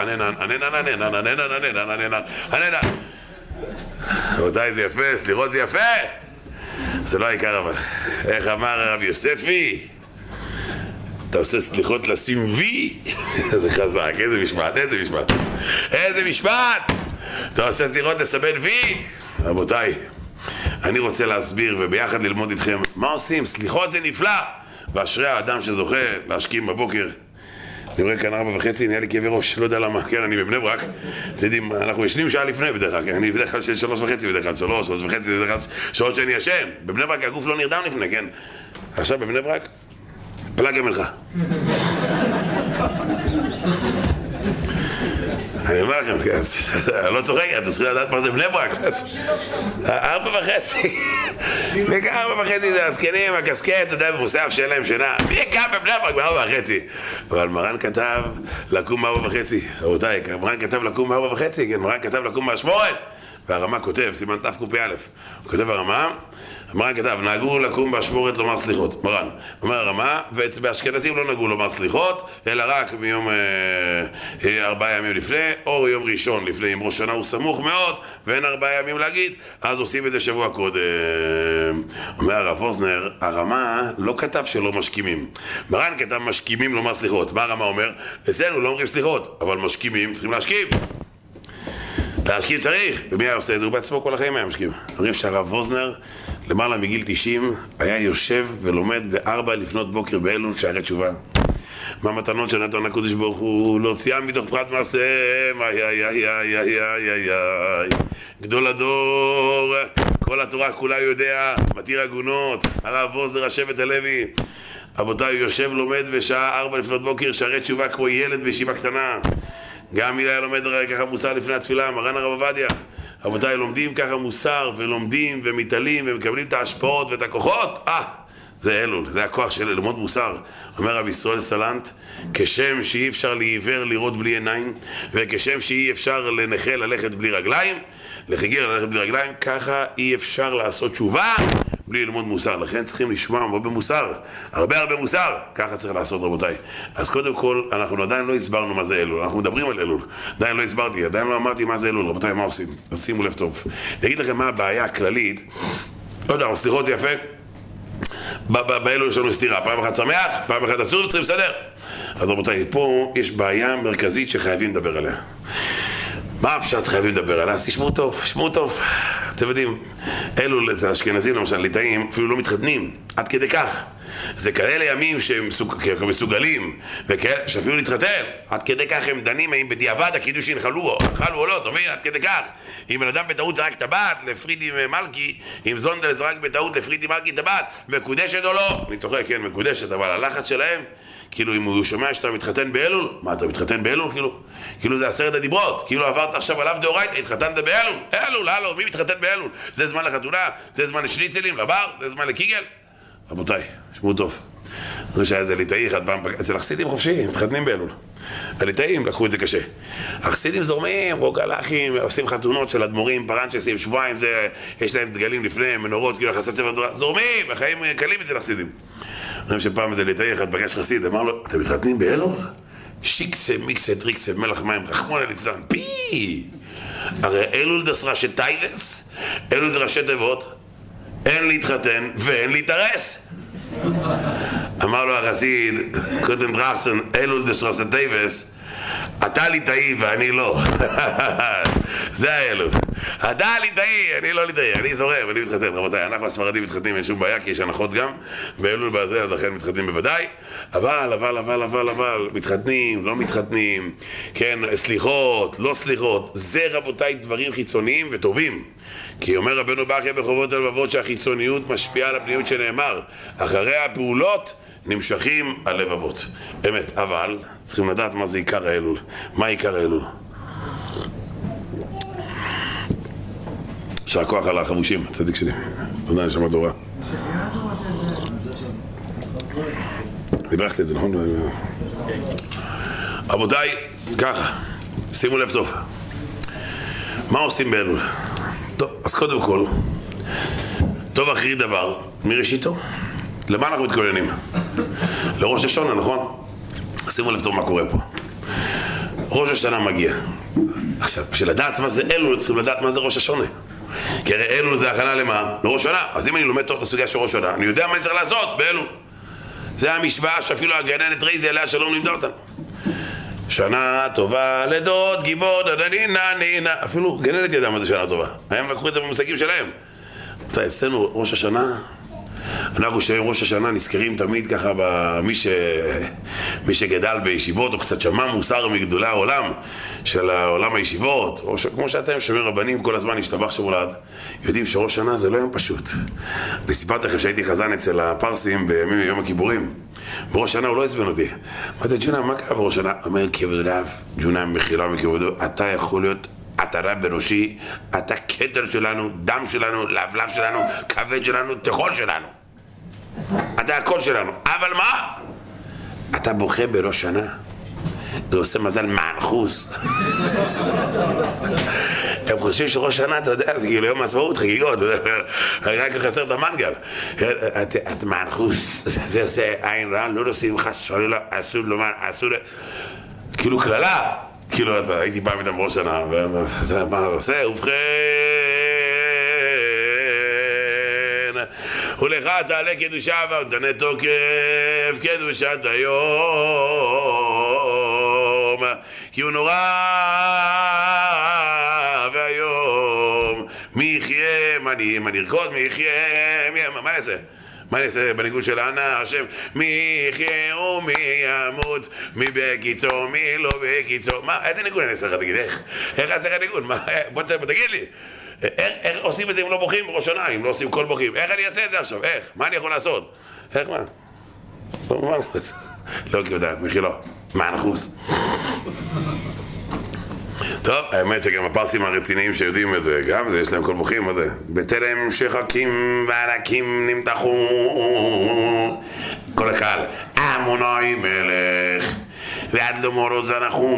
[SPEAKER 1] עננן. רבותיי, זה יפה, סליחות זה יפה. זה לא העיקר אבל. איך אמר הרב יוספי? אתה עושה סליחות לשים וי? זה חזק, איזה משפט. אתה עושה סליחות לסמן וי? רבותיי, אני רוצה להסביר וביחד ללמוד איתכם מה עושים. סליחות זה נפלא, ואשרי האדם שזוכה להשכים בבוקר. אני רואה כאן 4:30, נהיה לי כאבי ראש, לא יודע למה. כן, אני בבני ברק, אתם יודעים, אנחנו ישנים שעה לפני בדרך כלל, אני בדרך כלל של 3:30 בדרך כלל, 3:30 בדרך כלל, שעות שאני ישן. בבני ברק הגוף לא נרדם לפני, כן. עכשיו בבני ברק, פלאג המלכה. אני אומר לכם, אני לא צוחק, אתם צריכים לדעת מה זה בני ברק. 4:30. וכך 4:30 זה הזקנים, הקסקט, אתה יודע, במוסף שאין להם שינה. מי קם בבני ברק ב4:30? אבל מרן כתב לקום ב4:30. רבותיי, מרן כתב לקום ב4:30, כן, מרן כתב לקום באשמורת. והרמה כותב, סימן תקפ"א, הוא כותב הרמה, מרן כתב, נהגו לקום באשמורת לומר סליחות, מרן, אומר הרמה, ובאשכנזים לא נהגו לומר סליחות, אלא רק מיום 4 ימים לפני, או יום ראשון לפני, אם ראש שנה הוא סמוך מאוד, ואין 4 ימים להגיד, אז עושים את זה שבוע קודם. אומר הרב ווזנר, הרמה לא כתב שלא משכימים, מרן כתב משכימים לומר סליחות. מה הרמה אומר? אצלנו לא אומרים סליחות, אבל משכימים צריכים להשכים. להשכים צריך, ומי היה עושה את זה? הוא בעצמו כל החיים היה משכים. אומרים שהרב ווזנר, למעלה מגיל 90, היה יושב ולומד ב4 לפנות בוקר באלול שערי תשובה. מה המתנות שנתן הקדוש ברוך הוא? להוציאם מתוך פרט מעשיהם, גדול הדור, כל התורה כולה יודע, מתיר עגונות, הרב ווזנר השבט הלוי. רבותיי, הוא יושב לומד בשעה 4 לפנות בוקר שערי תשובה כמו ילד בישיבה קטנה. גם מילה היה לומד ככה מוסר לפני התפילה, מרן הרב עובדיה. רבותיי, לומדים ככה מוסר ולומדים ומתעלים ומקבלים את ההשפעות ואת הכוחות. זה אלול, זה הכוח של ללמוד מוסר. אומר רב ישראל סלנט, כשם שאי אפשר לעיוור לראות בלי עיניים, וכשם שאי אפשר לנכה ללכת בלי רגליים, לחיגר ללכת בלי רגליים, ככה אי אפשר לעשות תשובה בלי ללמוד מוסר. לכן צריכים לשמוע הרבה במוסר, הרבה מוסר. ככה צריך לעשות רבותיי. אז קודם כל, אנחנו עדיין לא הסברנו מה זה אלול. אנחנו מדברים על אלול. עדיין לא הסברתי, עדיין לא אמרתי מה זה אלול. רבותיי, מה עושים? אז שימו לב טוב. אני אגיד לכם מה הבעיה הכללית. לא יודע, סליחות זה יפה. באלול יש לנו סתירה. פעם אחת שמח, פעם אחת עצוב, צריכים לסדר. אז רבותיי, פה יש בעיה מרכזית שחייבים לדבר עליה. מה הפשט חייבים לדבר עליה? אז תשמעו טוב. אתם יודעים, אלו אצל האשכנזים למשל, ליטאים, אפילו לא מתחתנים, עד כדי כך. זה כאלה ימים שהם מסוגלים, וכאלה שאפילו להתחתן, עד כדי כך הם דנים האם בדיעבד הקידושין חלו או לא, אתה מבין? עד כדי כך. אם בן אדם בטעות זרק טבעת לפרידי מלכי, אם זונדל זרק בטעות לפרידי מלכי טבעת, מקודשת או לא? אני צוחק, כן, מקודשת, אבל הלחץ שלהם, כאילו אם הוא שומע שאתה מתחתן באלול, מה אתה מתחתן באלול כאילו זה 10 הדיברות, כאילו עברת עכשיו עליו דאורייתא, התחתנת באלול, אלול, מי מתחתן באלול? זה זמן לחתונה, זה זמן לשניצלים, לבר, זה זמן לקיגל. רבותיי, שמעו טוב. אני חושב שהיה איזה ליטאי אחד פעם, אצל החסידים חופשיים, מתחתנים באלול. הליטאים לקחו את זה קשה. החסידים זורמים, רוגלחים, עושים חתונות של אדמו"רים, פרנצ'סים, שבועיים, יש להם דגלים לפני, מנורות, כאילו חסד ספר תורה, זורמים, החיים קלים אצל החסידים. אני חושב שפעם איזה ליטאי אחד פגש חסיד, אמר לו, אתם מתחתנים באלול? שיקצה, מיקצה, טריקצה, מלח מים, רחמון ליצלן, פי! הרי אלול זה ראשי טיילס, אלול זה ראשי תיבות, אין להתחתן ואין להתארס. אמר לו החסיד, קודם דרחסן, אלול דשרס הטייבס, אתה ליטאי ואני לא. זה האלול. אתה ליטאי, אני לא ליטאי, אני זורם, אני מתחתן. רבותיי, אנחנו הספרדים מתחתנים, אין שום בעיה, כי יש הנחות גם. באלול בזה, אז לכן מתחתנים בוודאי. אבל, מתחתנים, לא מתחתנים, כן, סליחות, לא סליחות. זה רבותיי דברים חיצוניים וטובים. כי אומר רבנו ברכיה בחובות הלבבות שהחיצוניות משפיעה על הפנימיות שנאמר. אחרי הפעולות נמשכים הלבבות. אמת, אבל צריכים לדעת מה זה עיקר האלול. מה עיקר האלול? יישר כוח על החבושים, הצדיק שלי. תודה, נשמה טובה. דיברכתי את זה, נכון? רבותיי, ככה, שימו לב טוב. מה עושים באלול? טוב, אז קודם כל, טוב אחרי דבר, מראשיתו. למה אנחנו מתכוננים? לראש השונה, נכון? שימו לב טוב מה קורה פה. ראש השנה מגיע. עכשיו, בשביל לדעת מה זה אלול, צריכים לדעת מה זה ראש השונה. כי הרי אלול זה הכנה למה? לראש שנה. אז אם אני לומד תוך את הסוגיה של ראש שנה, אני יודע מה אני צריך לעשות באלול. זה המשוואה שאפילו הגננת רייזי עליה שלום לימדה אותנו. שנה טובה לדוד גיבור דדנינה נינה. אפילו גננת ידעה מה זה שנה טובה. הם לקחו את זה במושגים שלהם. אצלנו ראש השנה, אנחנו שרים ראש השנה נזכרים תמיד ככה מי שגדל בישיבות או קצת שמע מוסר מגדולי העולם של העולם הישיבות, או כמו שאתם שומעים רבנים כל הזמן השתבח שמולד, יודעים שראש שנה זה לא יום פשוט. אני סיפרתי לכם שהייתי חזן אצל הפרסים ביום הכיפורים, בראש שנה הוא לא הסבן אותי. אמרתי, ג'ונה, מה קרה בראש שנה? אומר, כבודו, ג'ונה מחילה מכבודו, אתה יכול להיות עטרה בראשי, אתה כתר שלנו, דם שלנו, לבלב שלנו, כבד שלנו, תחול שלנו. אתה הכל שלנו. אבל מה? אתה בוכה בראש שנה. זה עושה מזל מנחוס. הם חושבים שראש שנה, אתה יודע, כאילו יום העצמאות, חגיגות, רק חסר את המנגל. את מנחוס, זה עושה עין רע, לא עושים חס שלילה, אסור לומר, אסור... כאילו כללה. כאילו, הייתי פעם איתם ראש שנה, ומה עושה? ובכן, ולך תעלה קדושה ונתנה תוקף קדושת היום, כי הוא נורא והיום, מי יחיה, מה נרקוד, מי יחיה, מה נעשה? מה נעשה בניגוד של הענה, השם, מי יחיה ומי ימות, מי בקיצור, מי לא בקיצור. מה, איזה ניגוד אני אעשה לך, תגיד, איך אעשה לך ניגוד? בוא תגיד לי, איך עושים את זה אם לא בוכים בראש שנה, אם לא עושים כל בוכים? איך אני אעשה את זה עכשיו? איך? מה אני יכול לעשות? איך מה? מה אני רוצה? לא כבדת, מחילו, מה נחוס? טוב, האמת שגם הפרסים הרציניים שיודעים את זה, גם זה יש להם כל בוכים, מה זה? בתלם שחקים וענקים נמתחו כל הקהל, עמונוי מלך ועד למורות זנחו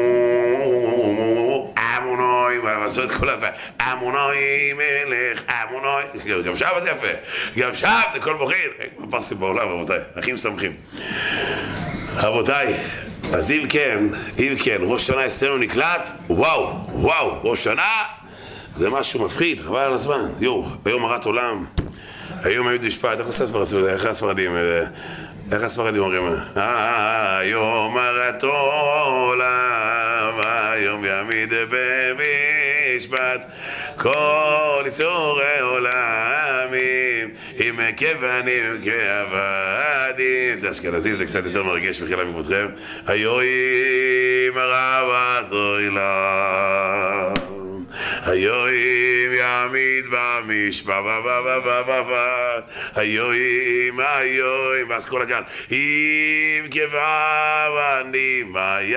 [SPEAKER 1] עמונוי, ועשו את כל הפעם, עמונוי מלך, עמונוי, גם שם זה יפה, גם שם זה כל בוכים, הפרסים בעולם רבותיי, אחים שמחים. רבותיי, אז אם כן, ראש שנה אצלנו נקלט, וואו, ראש שנה זה משהו מפחיד, חבל על הזמן. היום הרת עולם, היום היו משפט, איך הספרדים אומרים? היום הרת עולם, היום יעמיד במשפט כל יצורי עולמים, עם כבנים כעבדים. זה אשכנזים, זה קצת יותר מרגש מחילה מכבודכם. היום רבת עולם, היום יעמיד במשפט, היום, ואז כל הגל, עם כבנים,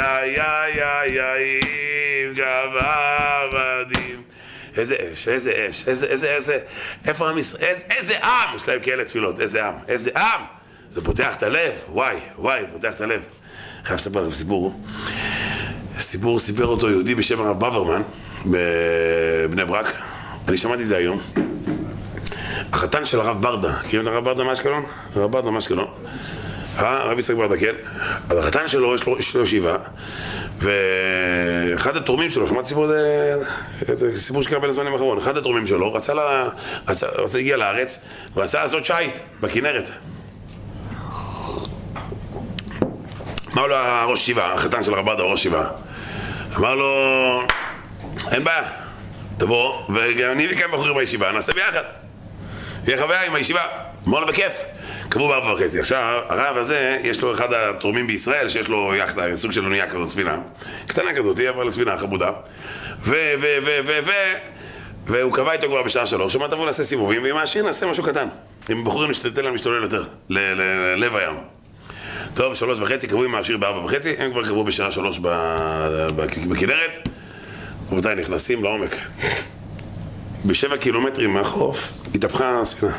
[SPEAKER 1] עם כבנים. איזה אש, איפה עם ישראל, איזה עם, יש להם כאלה תפילות, איזה עם, זה פותח את הלב, וואי, פותח את הלב. חייב לספר לכם סיפור סיפר אותו יהודי בשם הרב בברמן, בבני ברק, אני שמעתי זה היום. החתן של הרב ברדה, מכירים את הרב ברדה מאשקלון? הרב ברדה מאשקלון. הרב יצחק ברדה, כן. אז החתן שלו, יש לו ישיבה, ואחד התורמים שלו, שמעת סיפור זה סיפור שקרה בין הזמנים האחרון, אחד התורמים שלו רצה להגיע לארץ, ורצה לעשות שייט בכנרת. אמר לו הראש שיבה, החתן של הרב ברדה, הראש שיבה. אמר לו, אין בעיה, תבוא, ואני וכם בחורים בישיבה, נעשה ביחד. יהיה חוויה עם הישיבה. אמר לו בכיף. קבעו ב4:30. עכשיו, הרב הזה, יש לו אחד התורמים בישראל, שיש לו יחדה, סוג של אונייה כזאת, ספינה. קטנה כזאת, אבל ספינה חמודה. והוא קבע איתו כבר בשעה 3, אמר תבואו נעשה סיבובים, ועם העשיר נעשה משהו קטן. עם בחורים שתתן להם להשתולל יותר, ללב הים. טוב, 3:30, קבעו עם העשיר ב4:30, הם כבר קבעו בשעה 3 בכנרת. רבותיי, נכנסים לעומק. ב7 קילומטרים מהחוף התהפכה הספינה.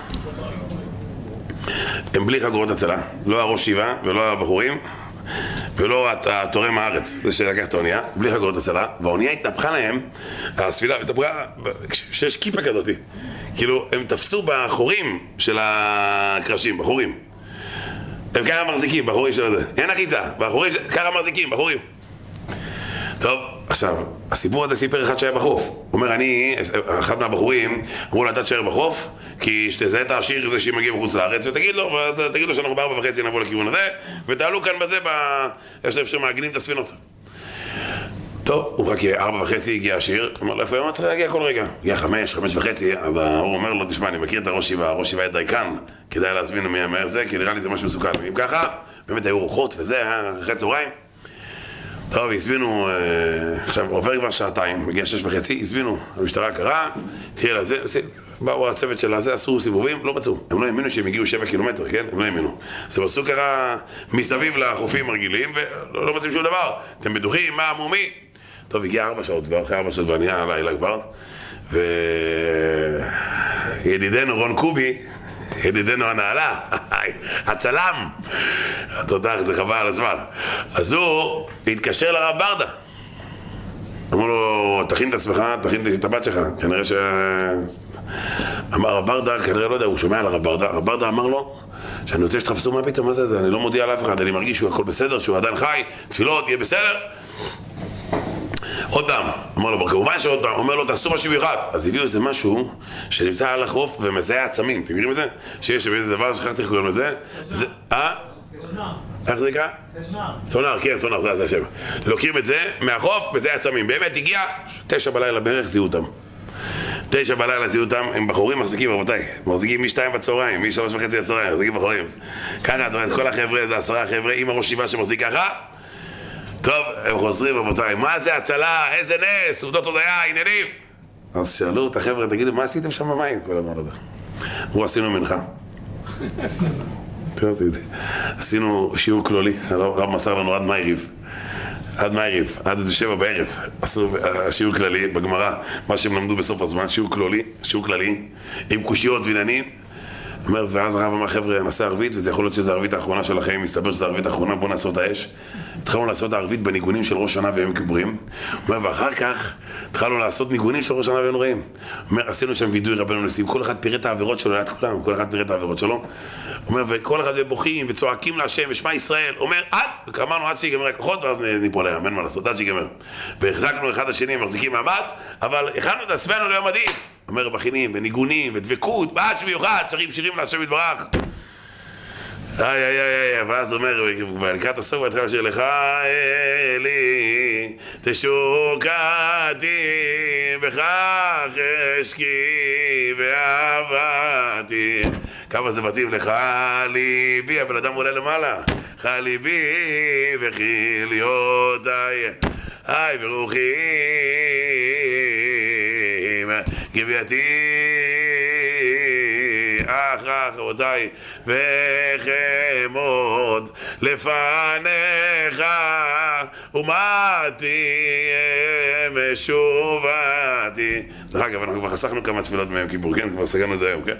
[SPEAKER 1] הם בלי חגורות הצלה, לא הראש שיבה ולא הבחורים ולא התורם הארץ, זה שלקח את האונייה, בלי חגורות הצלה, והאונייה התנפחה להם, הספינה התנפחה, שיש כיפה כזאת, כאילו הם תפסו בחורים של הקרשים, בחורים. הם ככה מחזיקים, בחורים של זה, אין אחיזה, בחורים, ככה מחזיקים, בחורים. טוב, עכשיו, הסיפור הזה סיפר אחד שהיה בחוף. הוא אומר, אחד מהבחורים, אמרו לו, אתה תשאר בחוף, כי שתזהה את העשיר הזה שמגיע בחוץ לארץ, ותגיד לו, שאנחנו ב4:30 נבוא לכיוון הזה, ותעלו כאן בזה, איפה שמעגנים את הספינות. טוב, הוא חכה, 4:30 הגיע העשיר, אמר לו, איפה היום צריך להגיע כל רגע? הגיע 5:30, אז הוא אומר לו, תשמע, אני מכיר את הראש שיבה, הראש שיבה היה דייקן, כדאי להזמין מהר זה, כי נראה לי זה משהו מסוכן. אם ככה, באמת היו רוחות וזה, היה אחרי צהריים. טוב, הזמינו, עכשיו עובר כבר שעתיים, מגיע 6:30, הזמינו, המשטרה קרה, תראה לזה, באו הצוות של הזה, עשו סיבובים, לא מצאו. הם לא האמינו שהם הגיעו 7 קילומטר, כן? הם לא האמינו. זה בסוג קרה מסביב לחופים הרגילים, ולא מצאים שום דבר. אתם בטוחים, מה, מומי? טוב, הגיע 4 שעות כבר, אחרי 4 שעות כבר נהיה הלילה כבר, וידידנו רון קובי, ידידנו הנעלה, הצלם, תודה, זה חבל על הזמן. אז הוא התקשר לרב ברדה. אמרו לו, תכין את עצמך, תכין את הבת שלך. כנראה אמר הרב ברדה, כנראה לא יודע, הוא שומע על הרב ברדה. הרב ברדה אמר לו, שאני רוצה שתחפשו מה פתאום, מה זה, אני לא מודיע לאף אחד, אני מרגיש שהוא הכל בסדר, שהוא עדיין חי, תפילות, יהיה בסדר. עוד פעם, אמר לו, כמובן שעוד פעם, אומר לו, תעשו משהו מיוחד. אז הביאו איזה משהו שנמצא על החוף ומזהה עצמים. אתם מכירים את זה? שיש איזה דבר שכחתי איך קוראים לזה? זה, איך זה נקרא? סונאר, כן, סונאר, זה השם. לוקחים את זה מהחוף, מזהה עצמים. באמת הגיע, 9 בלילה בערך זיהו אותם. 9 בלילה זיהו אותם, הם בחורים מחזיקים, רבותיי. מחזיקים מ2 בצהריים, מ3:30 בצהריים, מחזיקים בחורים. ככה, את אומרת, כל החבר'ה, זה 10 חבר'ה, עם הראש שיבה שמחזיק ככה. טוב, הם חוזרים רבותיי, מה זה הצלה, איזה נס, עובדות הודיה, עניינים. אז שאלו את החבר'ה, תגידו, מה עשיתם שם במים כל הזמן הזה? הוא עשינו מנחה. עשינו שיעור כללי, הרב מסר לנו עד מעריב. עד 7 בערב. עשו שיעור כללי בגמרא, מה שהם למדו בסוף הזמן, שיעור כללי, עם קושיות ועניינים. אומר, ואז הרב אמר, חבר'ה, נעשה ערבית, וזה יכול להיות שזו הערבית האחרונה של החיים, מסתבר שזו הערבית האחרונה, בואו נעשה אותה אש. התחלנו לעשות הערבית בניגונים של ראש שנה ויום כיפורים. אומר, ואחר כך התחלנו לעשות ניגונים של ראש שנה ויום נוראים. אומר, עשינו שם וידוי רבנו ניסים, כל אחד פירט את העבירות שלו, ליד כולם, כל אחד פירט את העבירות שלו. אומר, וכל אחד בוכים וצועקים להשם, ושמע ישראל. אומר, אמרנו עד שיגמר הכוחות, ואז ניפול להם, אין מה לעשות, עד שיגמר. והחזקנו אחד השני, מחזיקים מעמד, אבל הכנו את עצמנו ליום הדין. אומר בכינים, וניגונים, ודבקות, באש מיוחד, שרים שירים להשם יתברך. ואז אומר, כבר לקראת הסוף, התחיל לשיר לך אלי, תשוקתי, בכך אשקי ואהבתי. כמה זה מתאים לך ליבי, הבן אדם עולה למעלה. לך ליבי וכיליותיי, היי ורוחים, גבייתי אחר רבותיי וחמוד לפניך ומתי משובתי. דרך אגב, אנחנו כבר חסכנו כמה תפילות מהם כיפור, כן? כבר סגרנו את זה היום, כן?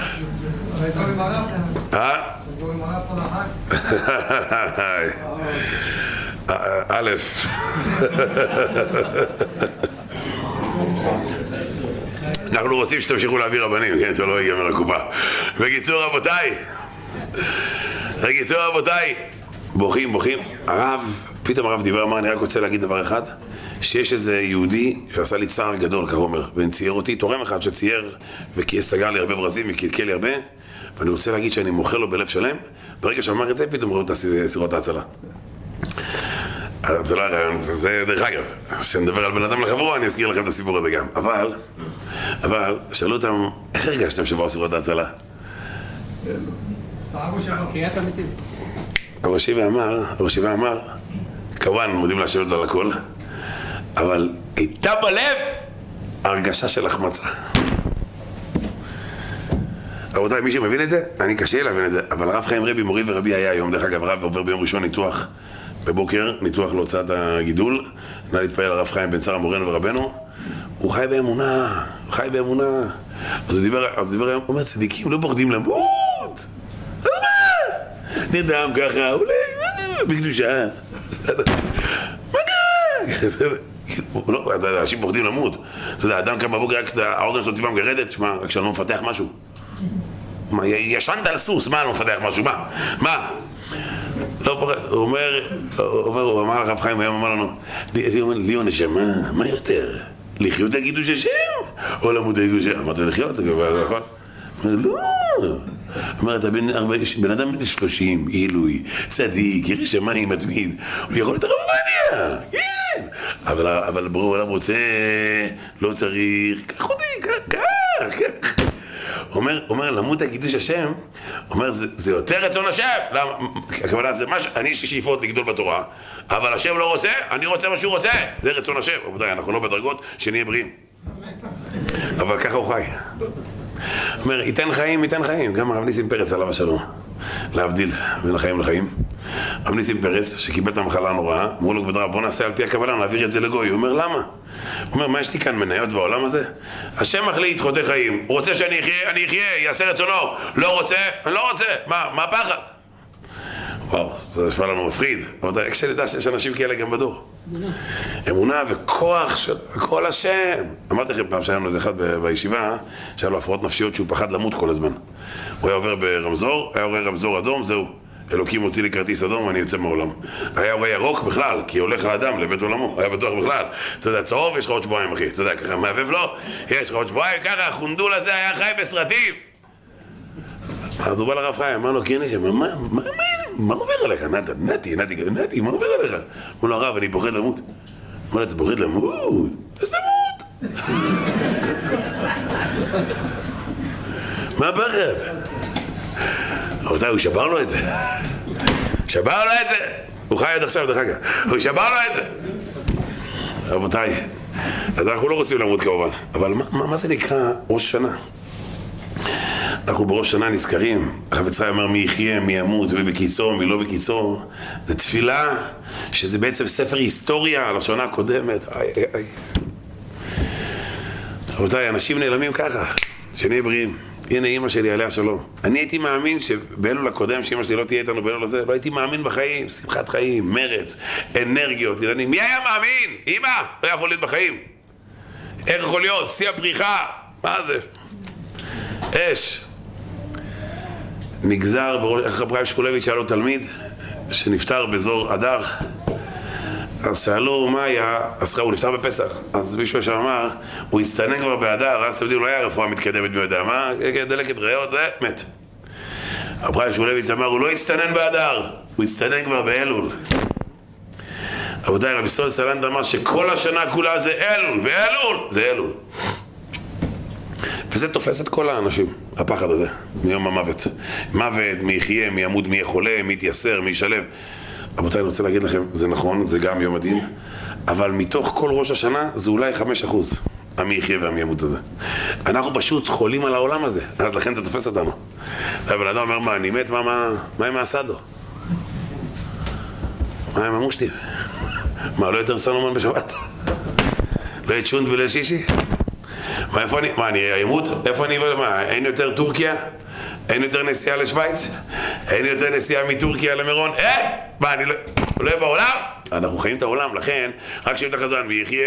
[SPEAKER 1] א' אנחנו רוצים שתמשיכו להביא רבנים, כן? שלא ייגמר הקופה. בקיצור רבותיי, בוכים. פתאום הרב דיבר, אמר, אני רק רוצה להגיד דבר אחד, שיש איזה יהודי שעשה לי צער גדול, כך אומר, וצייר אותי, תורם אחד שצייר וסגר לי הרבה ברזים וקלקל לי הרבה, ואני רוצה להגיד שאני מוכר לו בלב שלם. ברגע שאמר את זה, פתאום ראו את סירות ההצלה. זה לא הרעיון, זה דרך אגב, כשנדבר על בן אדם לחברו, אני אזכיר לכם את הסיפור הזה גם. אבל, שאלו אותם, איך הרגשתם שבאו סירות ההצלה? הראש ישיבה אמר, כמובן, מודים להשאלות לו על הכל, אבל הייתה בלב הרגשה של החמצה. רבותיי, מי שמבין את זה, אני קשה להבין את זה, אבל הרב חיים רבי, מורי ורבי היה היום, דרך אגב, הרב עובר ביום ראשון ניתוח בבוקר, ניתוח להוצאת הגידול, נא להתפעל הרב חיים בן שרה מורנו ורבנו, הוא חי באמונה, אז הוא דיבר היום, הוא אומר, צדיקים לא פוחדים למות, אז מה? נרדם ככה, אולי, בקדושה, מה קרה? לא, אנשים פוחדים למות, אתה יודע, אדם קם בבוקר, רק האוזן שלו טיפה מגרדת, שמע, רק שאני לא מפתח משהו. מה, ישנת על סוס, מה אני לא מפתח משהו, מה? לא פוחד, הוא אמר לרב חיים היום, אמר לנו, ליאון נשמה, מה יותר? לחיות על קידוש השם? או למות על קידוש השם? אמרתי לחיות, נכון? לא. אומרת, בן אדם בן 30, עילוי, צדיק, ירא שמיים מתמיד, הוא יכול להיות הרב עובדיה, כן! אבל ברור, העולם רוצה, לא צריך, קח אותי, כך. אומר, למות על קידוש השם, אומר, זה יותר רצון השם. למה? הכוונה זה אני יש לי שאיפות לגדול בתורה, אבל השם לא רוצה, אני רוצה מה שהוא רוצה. זה רצון השם. רבותיי, אנחנו לא בדרגות שנהיה בריאים. אבל ככה הוא חי. אומר, ייתן חיים. גם הרב ניסים פרץ עליו השלום. להבדיל בין החיים לחיים. הרב ניסים פרץ, שקיבל את המחלה הנוראה, אמרו לו, כבוד הרב, בוא נעשה על פי הקבלה, נעביר את זה לגוי. הוא אומר, למה? הוא אומר, מה יש לי כאן מניות בעולם הזה? השם מחליט חוטא חיים. הוא רוצה שאני אחיה, אני אחיה, יעשה רצונו. לא רוצה, אני לא רוצה. מה הפחד? וואו, זה נשמע לנו מפחיד. אבל איך שנדע שיש אנשים כאלה גם בדור. אמונה וכוח של כל השם. אמרתי לכם פעם שהיה לנו איזה אחד בישיבה, שהיה לו הפרעות נפשיות שהוא פחד למות כל הזמן. הוא היה עובר ברמזור, היה רואה רמזור אדום, זהו. אלוקים הוציא לי כרטיס אדום ואני יוצא מהעולם. היה רואה ירוק בכלל, כי הולך האדם לבית עולמו, היה בטוח בכלל. אתה יודע, צהוב יש לך עוד שבועיים, אחי. אתה יודע, ככה מהבב לא, יש לך עוד שבועיים, ככה, החונדול הזה היה חי בסרטים. אז הוא בא לרב חיים, אמר לו, כן, מה עובר עליך? נתי, מה עובר עליך? אמר לו, הרב, אני פוחד למות. אמר לו, אתה פוחד למות? אז תמות! מה הפחד? רבותיי, הוא שבר לו את זה. הוא חי עד עכשיו, דרך אגב. הוא שבר לו את זה. רבותיי, אז אנחנו לא רוצים למות כמובן. אבל מה זה נקרא ראש שנה? אנחנו בראש שנה נזכרים. החפץ חיים אומר, מי יחיה, מי ימות, מי בקיצור, מי לא בקיצור. זה תפילה, שזה בעצם ספר היסטוריה על השנה הקודמת. איי. רבותיי, אנשים נעלמים ככה, שנהיה בריאים. הנה אמא שלי עליה שלום. אני הייתי מאמין שבאלול הקודם, שאמא שלי לא תהיה איתנו באלול הזה, לא הייתי מאמין בחיים, שמחת חיים, מרץ, אנרגיות, ילדים. מי היה מאמין? אמא, לא יכול להיות בחיים. איך יכול להיות? שיא הפריחה. מה זה? אש. נגזר, איך אברהם שקולביץ' היה לו תלמיד, שנפטר באזור אדר. אז שאלו מה היה, אז הוא נפטר בפסח, אז מישהו ישר אמר, הוא הסתנן כבר באדר, אז אתם יודעים, לא היה רפואה מתקדמת מי יודע, מה? דלקת ריאות, זה מת. אברהם שמואלביץ אמר, הוא לא הסתנן באדר, הוא הסתנן כבר באלול. רבותיי, רבי ישראל סלנט אמר שכל השנה כולה זה אלול, ואלול זה אלול. וזה תופס את כל האנשים, הפחד הזה, מיום המוות. מוות, מי יחיה, מי ימות, מי יחולה, מי יתייסר, מי ישלב. רבותיי, אני רוצה להגיד לכם, זה נכון, זה גם יום הדין, אבל מתוך כל ראש השנה זה אולי 5%, המי יחיה והמי ימות הזה. אנחנו פשוט חולים על העולם הזה, אז לכן זה תופס אותנו. אבל אדם אומר, מה, אני מת, מה עם האסדו? מה עם המושתי? מה, לא יותר סלומון בשבת? לא יתשונט ולא שישי? מה, איפה אני? מה, אני אמות? איפה אני? מה, אין יותר טורקיה? אין יותר נסיעה לשוויץ? אין יותר נסיעה מטורקיה למירון? מה, אני לא אהיה בעולם? אנחנו חיים את העולם, לכן, רק שאם את החזן, ויחיה,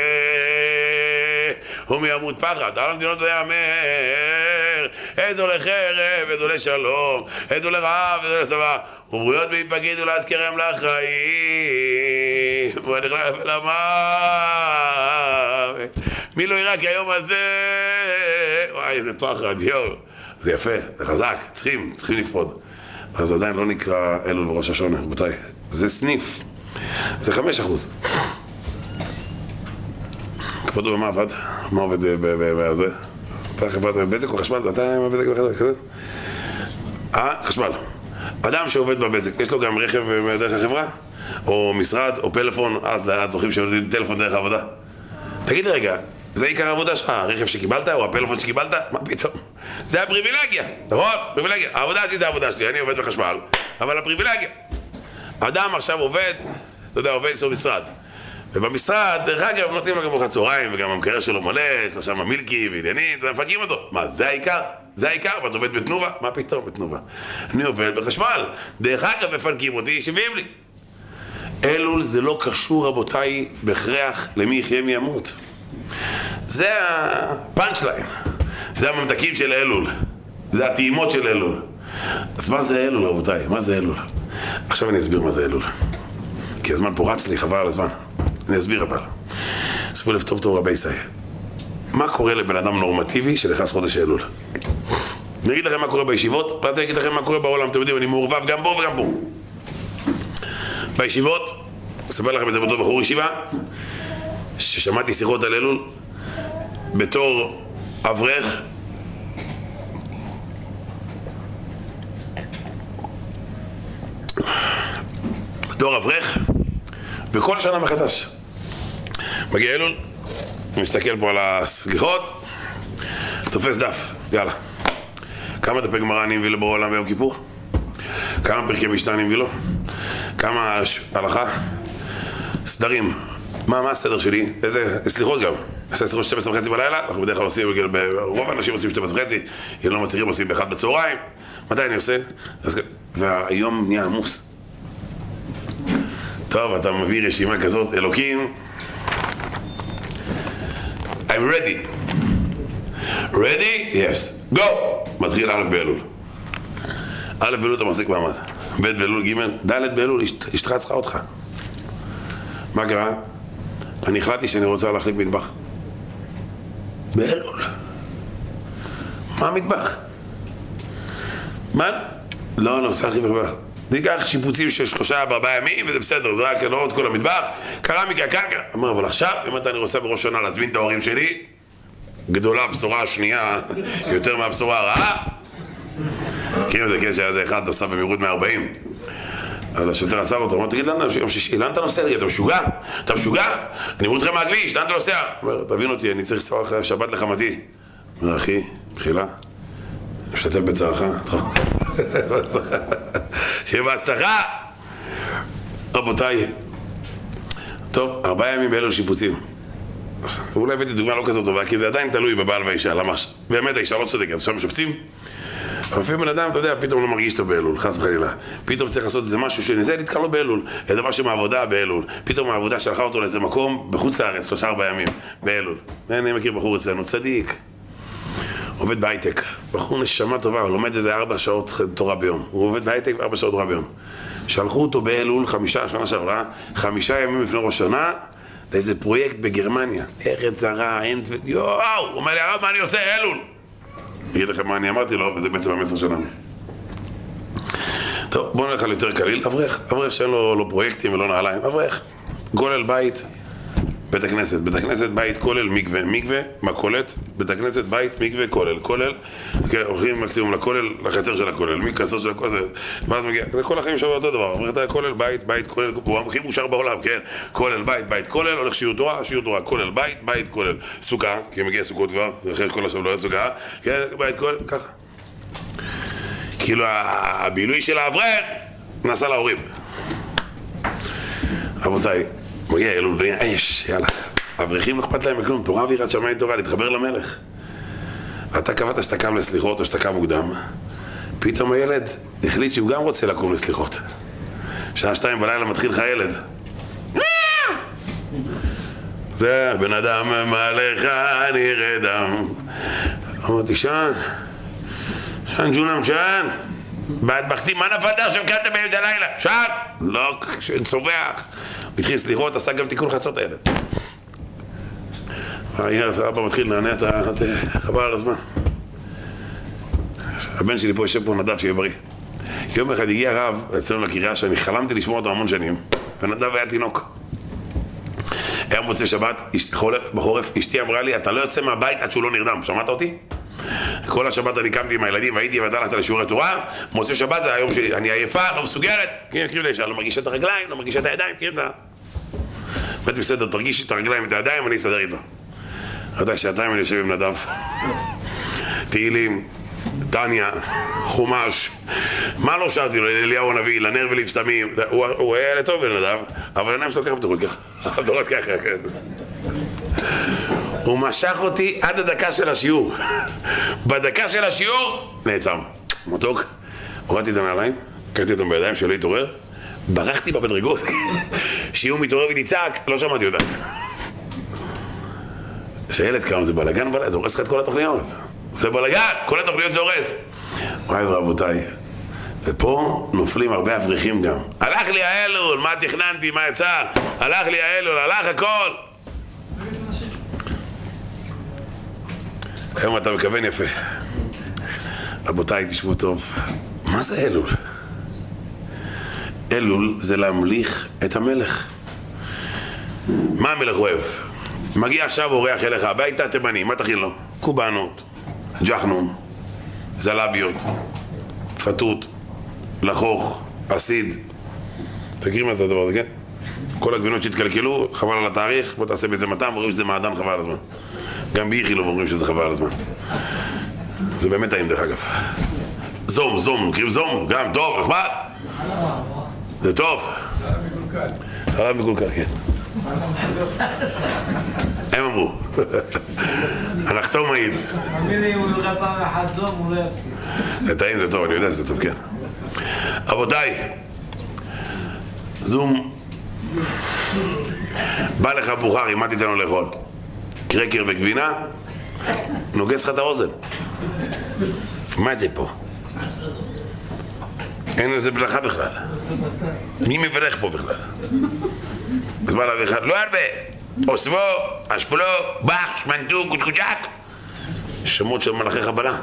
[SPEAKER 1] ומי ימות פחד, על המדינות לא יאמר, איזו לחרב, איזו לשלום, איזו לרעב, איזו לצבא, ובריות בהיפגיד ולהזכירם לחיים, ונכנס ולמוות. מי לא יראה כי היום הזה, וואי, איזה פחד, יואו. זה יפה, זה חזק, צריכים לפחוד. אז עדיין לא נקרא אלול בראש השונה, רבותיי. זה סניף זה 5%. כבודו, במה עבד? מה עובד בזה? אתה חברת בזק או חשמל? אתה עם הבזק כזה? חשמל. אדם שעובד בבזק, יש לו גם רכב דרך החברה? או משרד, או פלאפון, אז זוכרים שעובדים טלפון דרך העבודה. תגיד לי רגע, זה עיקר העבודה שלך, הרכב שקיבלת או הפלאפון שקיבלת? מה פתאום? זה הפריבילגיה, נכון? פריבילגיה. העבודה שלי זה העבודה שלי, אני עובד בחשמל, אבל הפריבילגיה. אדם עכשיו עובד, אתה יודע, עובד אצלו משרד. ובמשרד, דרך אגב, נותנים לו גם ארוחת צהריים, וגם המקרר שלו מלא, יש לו שם מילקי ועניינים, מפנקים אותו. מה, זה העיקר? זה העיקר? ואת עובד בתנובה? מה פתאום בתנובה? אני עובד בחשמל. דרך אגב, מפנקים אותי, שווים לי. אלול זה לא קשור, רבותיי, בהכרח למי יחיה מי ימות. זה הפאנץ' ליין. זה הממתקים של אלול. זה הטעימות של אלול. אז מה זה אלול, רבותיי? מה זה אלול? עכשיו אני אסביר מה זה אלול. כי הזמן פה רץ לי, חבל על הזמן. אני אסביר אבל. ספרו לב טוב טוב רבי ישראל. מה קורה לבן אדם נורמטיבי שנכנס חודש אלול? אני אגיד לכם מה קורה בישיבות, ואני אגיד לכם מה קורה בעולם. אתם יודעים, אני מעורבב גם בו וגם פה. בישיבות, אספר לכם את זה בתור בחור ישיבה, ששמעתי שיחות על אלול, בתור אברך, וכל שנה מחדש. מגיע אלול, מסתכל פה על הסליחות, תופס דף, יאללה. כמה דפי גמרא אני מביא לו בעולם ביום כיפור? כמה פרקי משנה אני מביא לו? כמה הלכה? סדרים. מה הסדר שלי? איזה סליחות גם. עושה סליחות 12:30 בלילה, אנחנו בדרך כלל עושים, רוב האנשים עושים 12:30, אם לא מצליחים עושים ב-1 בצהריים. מתי אני עושה? והיום נהיה עמוס. טוב, אתה מביא רשימה כזאת, אלוקים. I'm ready. Ready? Yes. Go! מתחיל א' באלול. א' באלול אתה מחזיק מעמד. ב' באלול, ג', ד' באלול, אשתך צריכה אותך. מה קרה? אני החלטתי שאני רוצה להחליק מטבח. באלול. מה המטבח? מה? לא, צריך להחליק מטבח. ניקח שיפוצים של 3-4 ימים, וזה בסדר, זה רק לא עוד כל המטבח, קרמיקה, קרקע. אמר, אבל עכשיו, אם אתה אני רוצה בראש שנה להזמין את ההורים שלי, גדולה, בשורה השנייה, יותר מהבשורה הרעה. כאילו זה שהיה זה אחד נסע במהירות 140. אז השוטר עצר אותו, אמר, תגיד לנו, יום שישי, לאן אתה נוסע? אתה משוגע? אתה משוגע? אני מוריד אותך מהכביש, לאן אתה נוסע? אומר, תבין אותי, אני צריך לנסוע אחרי שבת לחמתי. אומר, אחי, מחילה, משתתף בצערך, טוב. שיהיה בהצלחה. רבותיי, טוב, 4 ימים באלול שיפוצים. אולי הבאתי דוגמה לא כזאת טובה, כי זה עדיין תלוי בבעל והאישה, למה? באמת האישה לא צודקת, עכשיו משפצים. אבל לפעמים בן אדם, אתה יודע, פתאום לא מרגיש אותו באלול, חס וחלילה. פתאום צריך לעשות איזה משהו שזה נתקע לו באלול, איזה משהו מהעבודה באלול. פתאום העבודה שלחה אותו לאיזה מקום בחוץ לארץ, 3-4 ימים, באלול. אני מכיר בחור אצלנו, צדיק. עובד בהייטק, בחור נשמה טובה, הוא לומד איזה 4 שעות תורה ביום. הוא עובד בהייטק 4 שעות תורה ביום. שלחו אותו באלול 5 שנה שעברה, 5 ימים לפני ראש שנה, לאיזה פרויקט בגרמניה. ארץ זרה, יואו, הוא אומר לי, הרב, מה אני עושה? אלול. אני אגיד לכם מה אני אמרתי לו, וזה בעצם המסר שלנו. טוב, בואו נלך על יותר קליל. אברך שאין לו פרויקטים ולא נעליים. אברך, גולל בית, בית הכנסת, בית, כולל, מקווה, מכולת, בית הכנסת, בית, מקווה, כולל, הולכים מקסימום לכולל, לחצר של הכולל, מקצות של הכולל, ואז מגיע, זה כל החיים שווה אותו דבר, אברך, כולל, בית, כולל, הוא הכי מאושר בעולם, כן, כולל, בית, כולל, הולך שיעור תורה, כולל, בית, כולל, סוכה, כי מגיע סוכות כבר, אחרי כל השבוע לא יהיה סוכה, כן, בית, כולל, ככה. כאילו הבילוי של האברך נעשה להורים. רבותיי, מגיע אלול ונהיה אש, יאללה. אברכים לא אכפת להם בכלום, תורה ויראת שמיים תורה, להתחבר למלך. ואתה קבעת שאתה קם לסליחות או שאתה קם מוקדם, פתאום הילד החליט שהוא גם רוצה לקום לסליחות. שעה 2 בלילה מתחיל לך ילד. זה בן אדם מעליך נראה דם. אמרתי, שן ג'ונם, שן. בהטבחתי, מה נפלת עכשיו קמת באמצע הלילה? שן! לא, צובח. הוא התחיל סליחות, עשה גם תיקון חצות הילד. אבא מתחיל לענה את חבל על הזמן. הבן שלי פה יושב פה נדב שיהיה בריא. יום אחד הגיע רב אצלנו לקריה שאני חלמתי לשמוע אותו המון שנים. ונדב היה תינוק. היה מוצא שבת, בחורף, אשתי אמרה לי, אתה לא יוצא מהבית עד שהוא לא נרדם, שמעת אותי? כל השבת אני קמתי עם הילדים, והייתי ואתה הלכת לשיעורי תורה, מוצא שבת זה היום שאני עייפה, לא מסוגלת, מכירים לאישה, לא מרגישה את הרגליים, לא מרגישה את הידיים, מכירים לה. בית בסדר, תרגיש את הרגליים ואת הידיים, אני אסתדר איתו. אחרי שעתיים אני יושב עם נדב, תהילים, טניה, חומש, מה לא שרתי לו, אליהו הנביא, לנר ולבשמים, הוא היה לטוב בנדב, אבל העיניים שלו ככה פתוחות ככה, פתוחות ככה, כן. הוא משך אותי עד הדקה של השיעור. בדקה של השיעור, נעצם. מתוק, הורדתי את הנעליים, קחתי אותם בידיים שלא התעורר, ברחתי במדרגות, שיעור מתעורר ונצעק, לא שמעתי אותה. כשילד קם זה בלגן, זה הורס לך את כל התוכניות. זה בלגן, כל התוכניות זה הורס. וואי ורבותיי, ופה נופלים הרבה אברכים גם. הלך לי האלול, מה תכננתי, מה יצא? הלך לי האלול, הלך הכל. היום אתה מכוון יפה. רבותיי, תשמעו טוב. מה זה אלול? אלול זה להמליך את המלך. מה המלך אוהב? מגיע עכשיו אורח אליך הביתה, תימני, מה תכין לו? קובנות, ג'חנון, זלביות, פתות, לחוך, אסיד. תכירים מה זה הדבר הזה, כן? כל הגבינות שהתקלקלו, חבל על התאריך, בוא תעשה בזה מתם, אומרים שזה מעדן חבל על הזמן. גם באיכילוב אומרים שזה חבל על הזמן. זה באמת טעים דרך אגב. זום, מכירים זום, גם טוב, נחמד. זה טוב. חלב מקולקל, כן. הם אמרו. הנחתום מעיד.
[SPEAKER 2] הנה אם הוא יוכל פעם אחת זום הוא לא יפסיק.
[SPEAKER 1] זה טעים, זה טוב, אני יודע שזה טוב, כן. רבותיי, זום, בא לך בוכרי, מה תיתן לו לאכול? קרקר וגבינה, נוגס לך את האוזן. מה זה פה? אין לזה ברכה בכלל. מי מברך פה בכלל? אז בא לה אחד, לא הרבה, אוסבו, אשפולו, בח, שמנטו, קוצ'קוצ'ק, שמות של מלאכי חבלה.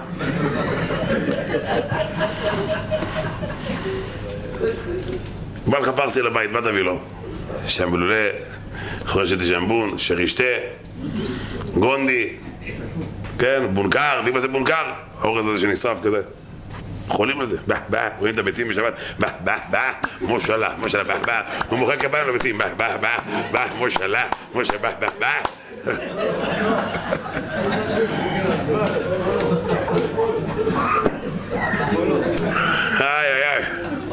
[SPEAKER 1] בא לך פרסי לבית, מה תביא לו? שמבלולה, חורשת ז'מבון, שרישתה, גונדי, כן, בונקר, יודעים מה זה בונקר? האורז הזה שנשרף כזה. חולים על זה, רואים את הביצים בשבת, מושלה, הוא מוחא כפיים לביצים, מושלה, איי,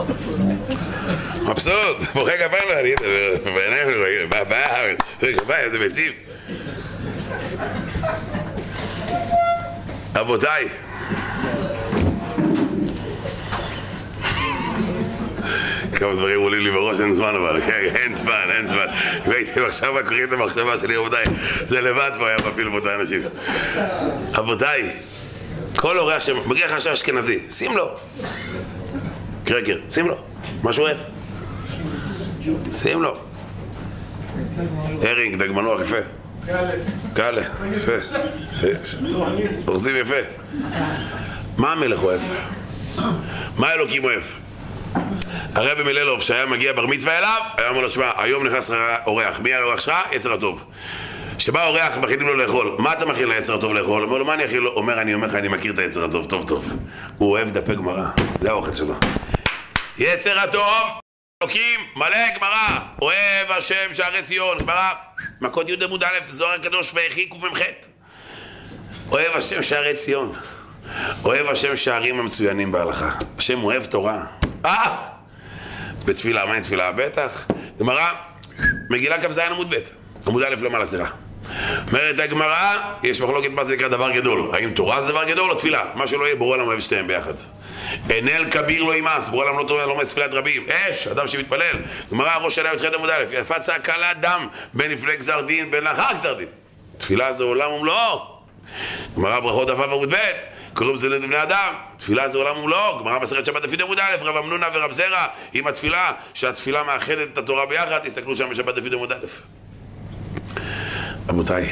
[SPEAKER 1] מבסוט, מוחא כפיים בעיניים רואים, כפיים, זה ביצים. רבותיי, כמה דברים עולים לי בראש, אין זמן אבל, אין זמן. והייתם עכשיו קוראים את המחשבה שלי, רבותיי, זה לבד פה היה מפיל פה את האנשים. רבותיי, כל אורח שמגיע לך עכשיו אשכנזי, שים לו קרקר, שים לו, מה שהוא אוהב, שים לו הרינג, דג מנוח יפה, קאלה, יפה, אורזים יפה. מה המלך אוהב? מה אלוקים אוהב? הרבי מלילוב שהיה מגיע בר מצווה אליו, היה אומר לו, שמע, היום נכנס אורח, מי האורח שלך? יצר הטוב. שבא אורח, מכינים לו לאכול, מה אתה מכין ליצר הטוב לאכול? אומר לו, מה אני אכין לו? אומר, אני אומר לך, אני מכיר את היצר הטוב, טוב. הוא אוהב דפי גמרא, זה האוכל שלו. יצר הטוב, אלוקים, מלא גמרא, אוהב השם שערי ציון, גמרא, מכות י' עמוד א', זוהר הקדוש ויחי קמ"ח. אוהב השם שערי ציון, אוהב השם שערים המצוינים בהלכה. השם אוהב תורה. בתפילה, מה אין תפילה? בטח. גמרא, מגילה כ"ז עמוד ב', עמוד א' למעלה, סליחה. אומרת הגמרא, יש מחלוקת מה זה נקרא דבר גדול. האם תורה זה דבר גדול או תפילה? מה שלא יהיה, בורא עולם אוהב שתיהם ביחד. אין אל כביר לא ימאס, בורא עולם לא טוב, לא מס תפילת רבים. אדם שמתפלל. גמרא, ראש שלה י"ח עמוד א', יפצה קלה דם בין לפני גזר דין בין לאחר גזר דין. תפילה זה עולם ומלואו. גמרא ברכות דף עמוד ב', קוראים זה לבני אדם, תפילה זה עולם ומלואו. גמרא מסכת שבת דף עמוד א', רב אמנונה ורב זרע עם התפילה, שהתפילה מאחדת את התורה ביחד, תסתכלו שם בשבת דף עמוד א'. רבותיי,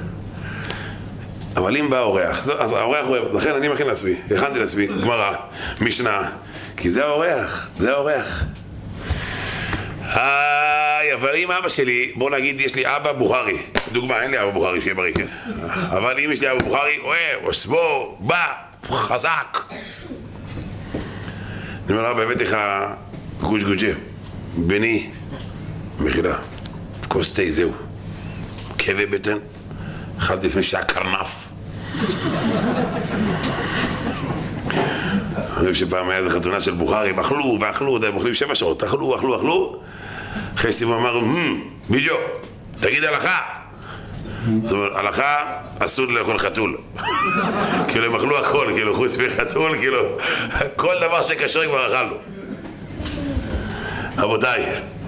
[SPEAKER 1] אבל אם בא האורח, אז האורח אוהב, לכן אני מכין לעצמי, הכנתי לעצמי גמרא, משנה, כי זה האורח, זה האורח. אבל אם אבא שלי, בוא נגיד יש לי אבא בוכרי, דוגמה, אין לי אבא בוכרי שיהיה בריא, כן? אבל אם יש לי אבא בוכרי, אוהב, סבור, בא, חזק. אני אומר אבא, הבאתי לך גוש גוג'ה, בני, מחילה, כוס תה, זהו, כאבי בטן, אכלתי לפני שעה קרנף. אני חושב שפעם היה איזו חתונה של בוכרים, אכלו ואכלו, הם אוכלים 7 שעות, אכלו. אחרי סיבוב אמר, ביג'ו, תגיד הלכה. זאת אומרת, הלכה אסור לאכול חתול. כאילו הם אכלו הכל, כאילו חוץ מחתול, כאילו כל דבר שקשר כבר אכלנו. רבותיי,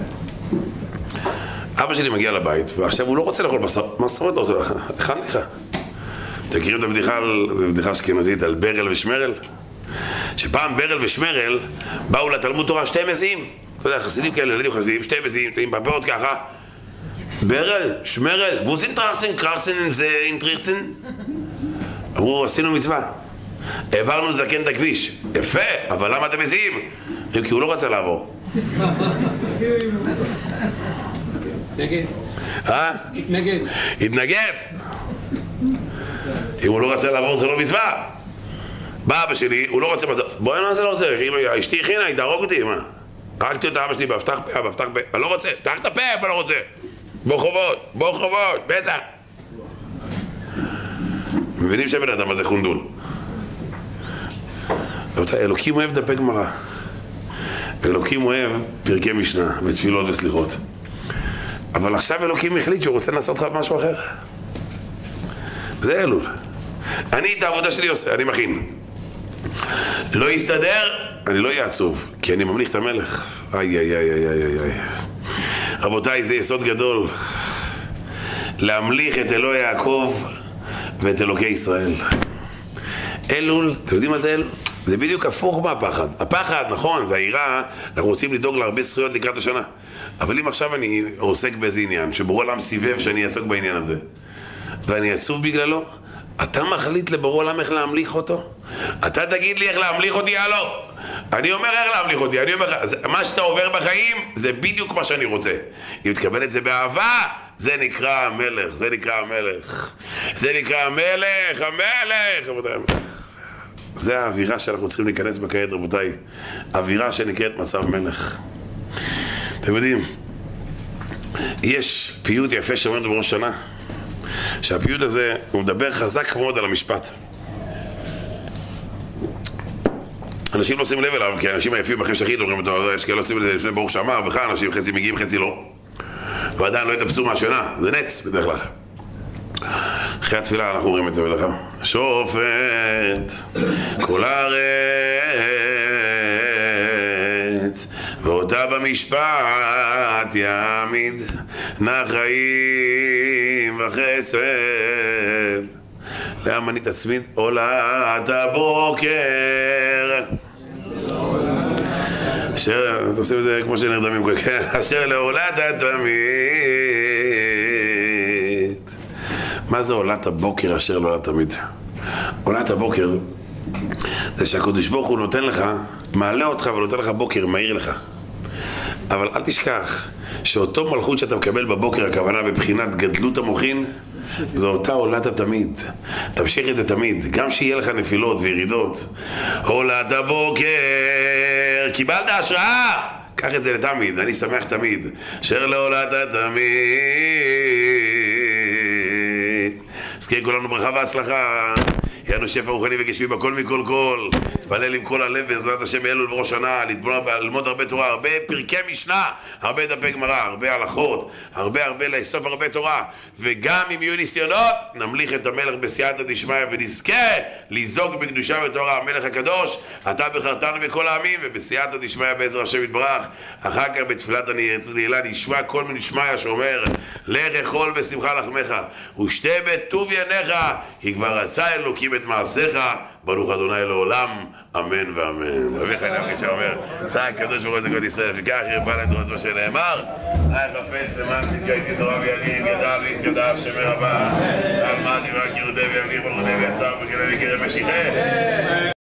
[SPEAKER 1] אבא שלי מגיע לבית, ועכשיו הוא לא רוצה לאכול בשר. מה זאת אומרת? לא רוצה לאכול? הכנתי לך. תכירים את הבדיחה, זו בדיחה אשכנזית על ברל ושמרל? שפעם ברל ושמרל באו לתלמוד תורה 2 מזים. אתה יודע, חסידים כאלה, ילדים חסידים, 2 מזים, עם פפרות ככה. ברל, שמרל, ווסין טרחצן, קרחצן, זה אינטריחצן. אמרו, עשינו מצווה. העברנו זקן את הכביש. יפה, אבל למה אתם מזיעים? כי הוא לא רצה לעבור. התנגד. אם הוא לא רצה לעבור זה לא מצווה. בא אבא שלי, הוא לא רוצה מצווה. בואי נעשה לא רוצה, אשתי הכינה, היא תהרוג אותי, מה? הרגתי אותה אבא שלי בהבטח פה, אני לא רוצה, תח את הפה, אבל לא רוצה. בוא חובות, בזע. מבינים שבן אדם הזה חונדול. אלוקים אוהב דפי גמרא. אלוקים אוהב פרקי משנה ותפילות וסליחות. אבל עכשיו אלוקים החליט שהוא רוצה לעשות לך משהו אחר. זה אלול. אני את העבודה שלי עושה, אני מכין. לא יסתדר, אני לא אהיה עצוב, כי אני ממליך את המלך. איי. רבותיי, זה יסוד גדול. להמליך את אלוהי יעקב ואת אלוקי ישראל. אלול, אתם יודעים מה זה אלול? זה בדיוק הפוך מהפחד. הפחד, נכון, זה העירה, אנחנו רוצים לדאוג להרבה זכויות לקראת השנה. אבל אם עכשיו אני עוסק באיזה עניין, שבורא עולם סיבב שאני אעסוק בעניין הזה, ואני עצוב בגללו, אתה מחליט לבורא עולם איך להמליך אותו? אתה תגיד לי איך להמליך אותי, הלו? אני אומר איך להמליך אותי, אני אומר, מה שאתה עובר בחיים זה בדיוק מה שאני רוצה. אם תקבל את זה באהבה, זה נקרא המלך, זה נקרא המלך. זה האווירה שאנחנו צריכים להיכנס בכעת, רבותיי. אווירה שנקראת מצב מלך. אתם יודעים, יש פיוט יפה שאומרת בראש שנה, שהפיוט הזה הוא מדבר חזק מאוד על המשפט. אנשים לא עושים לב אליו, כי אנשים היפים אחרי שחית אומרים אותו, יש כאלה עושים את זה לפני ברוך שאמר, וכאן אנשים חצי מגיעים חצי לא, ועדיין לא יתאפסו מהשנה, זה נץ בדרך כלל. אחרי התפילה אנחנו אומרים את זה בדרך כלל. שופט כל הארץ ואותה במשפט יעמיד, נא חיים וחסד למה אני תצמיד עולת הבוקר אשר, תעושים את זה כמו שנרדמים, אשר לעולת התמיד. מה זה עולת הבוקר אשר לעולת תמיד? עולת הבוקר זה שהקדוש ברוך הוא נותן לך, מעלה אותך ונותן לך בוקר, מהיר לך. אבל אל תשכח שאותו מלכות שאתה מקבל בבוקר, הכוונה בבחינת גדלות המוחין, זו אותה עולת התמיד. תמשיך את זה תמיד, גם שיהיה לך נפילות וירידות. עולת הבוקר, קיבלת השראה, קח את זה לתמיד, אני שמח תמיד. אשר לעולת התמיד, זכה כולנו ברכה והצלחה. יהיה שפע רוחני וגשמי בכל מכל כל. תפלל עם כל הלב בעזרת השם באלול וראש שנה, ללמוד הרבה תורה, הרבה פרקי משנה, הרבה דפי גמרא, הרבה הלכות, הרבה לאסוף הרבה תורה. וגם אם יהיו ניסיונות, נמליך את המלך בסייעתא דשמיא ונזכה לזעוק בקדושה ותורה. המלך הקדוש, אתה בחרתנו מכל העמים, ובסייעתא דשמיא בעזר השם יתברך. אחר כך בתפילת הנעילה נשמע כל מנשמיא שאומר לך אכול בשמחה לחמך ושתה בטוב יניך, כי כבר רצה אלוקים את מעשיך, ברוך אדוני לעולם, אמן ואמן. רבי חנן שאומר, צעק קדוש ברוך הוא זכות ישראל, וכך ירבה לדורות מה שנאמר, חפץ למען צדקה תורה וידין, ידע ויתגדל שמר הבא, על מה דברה קירותי ויבניר בלכותי ויצר וכאלה וקרב משיחי.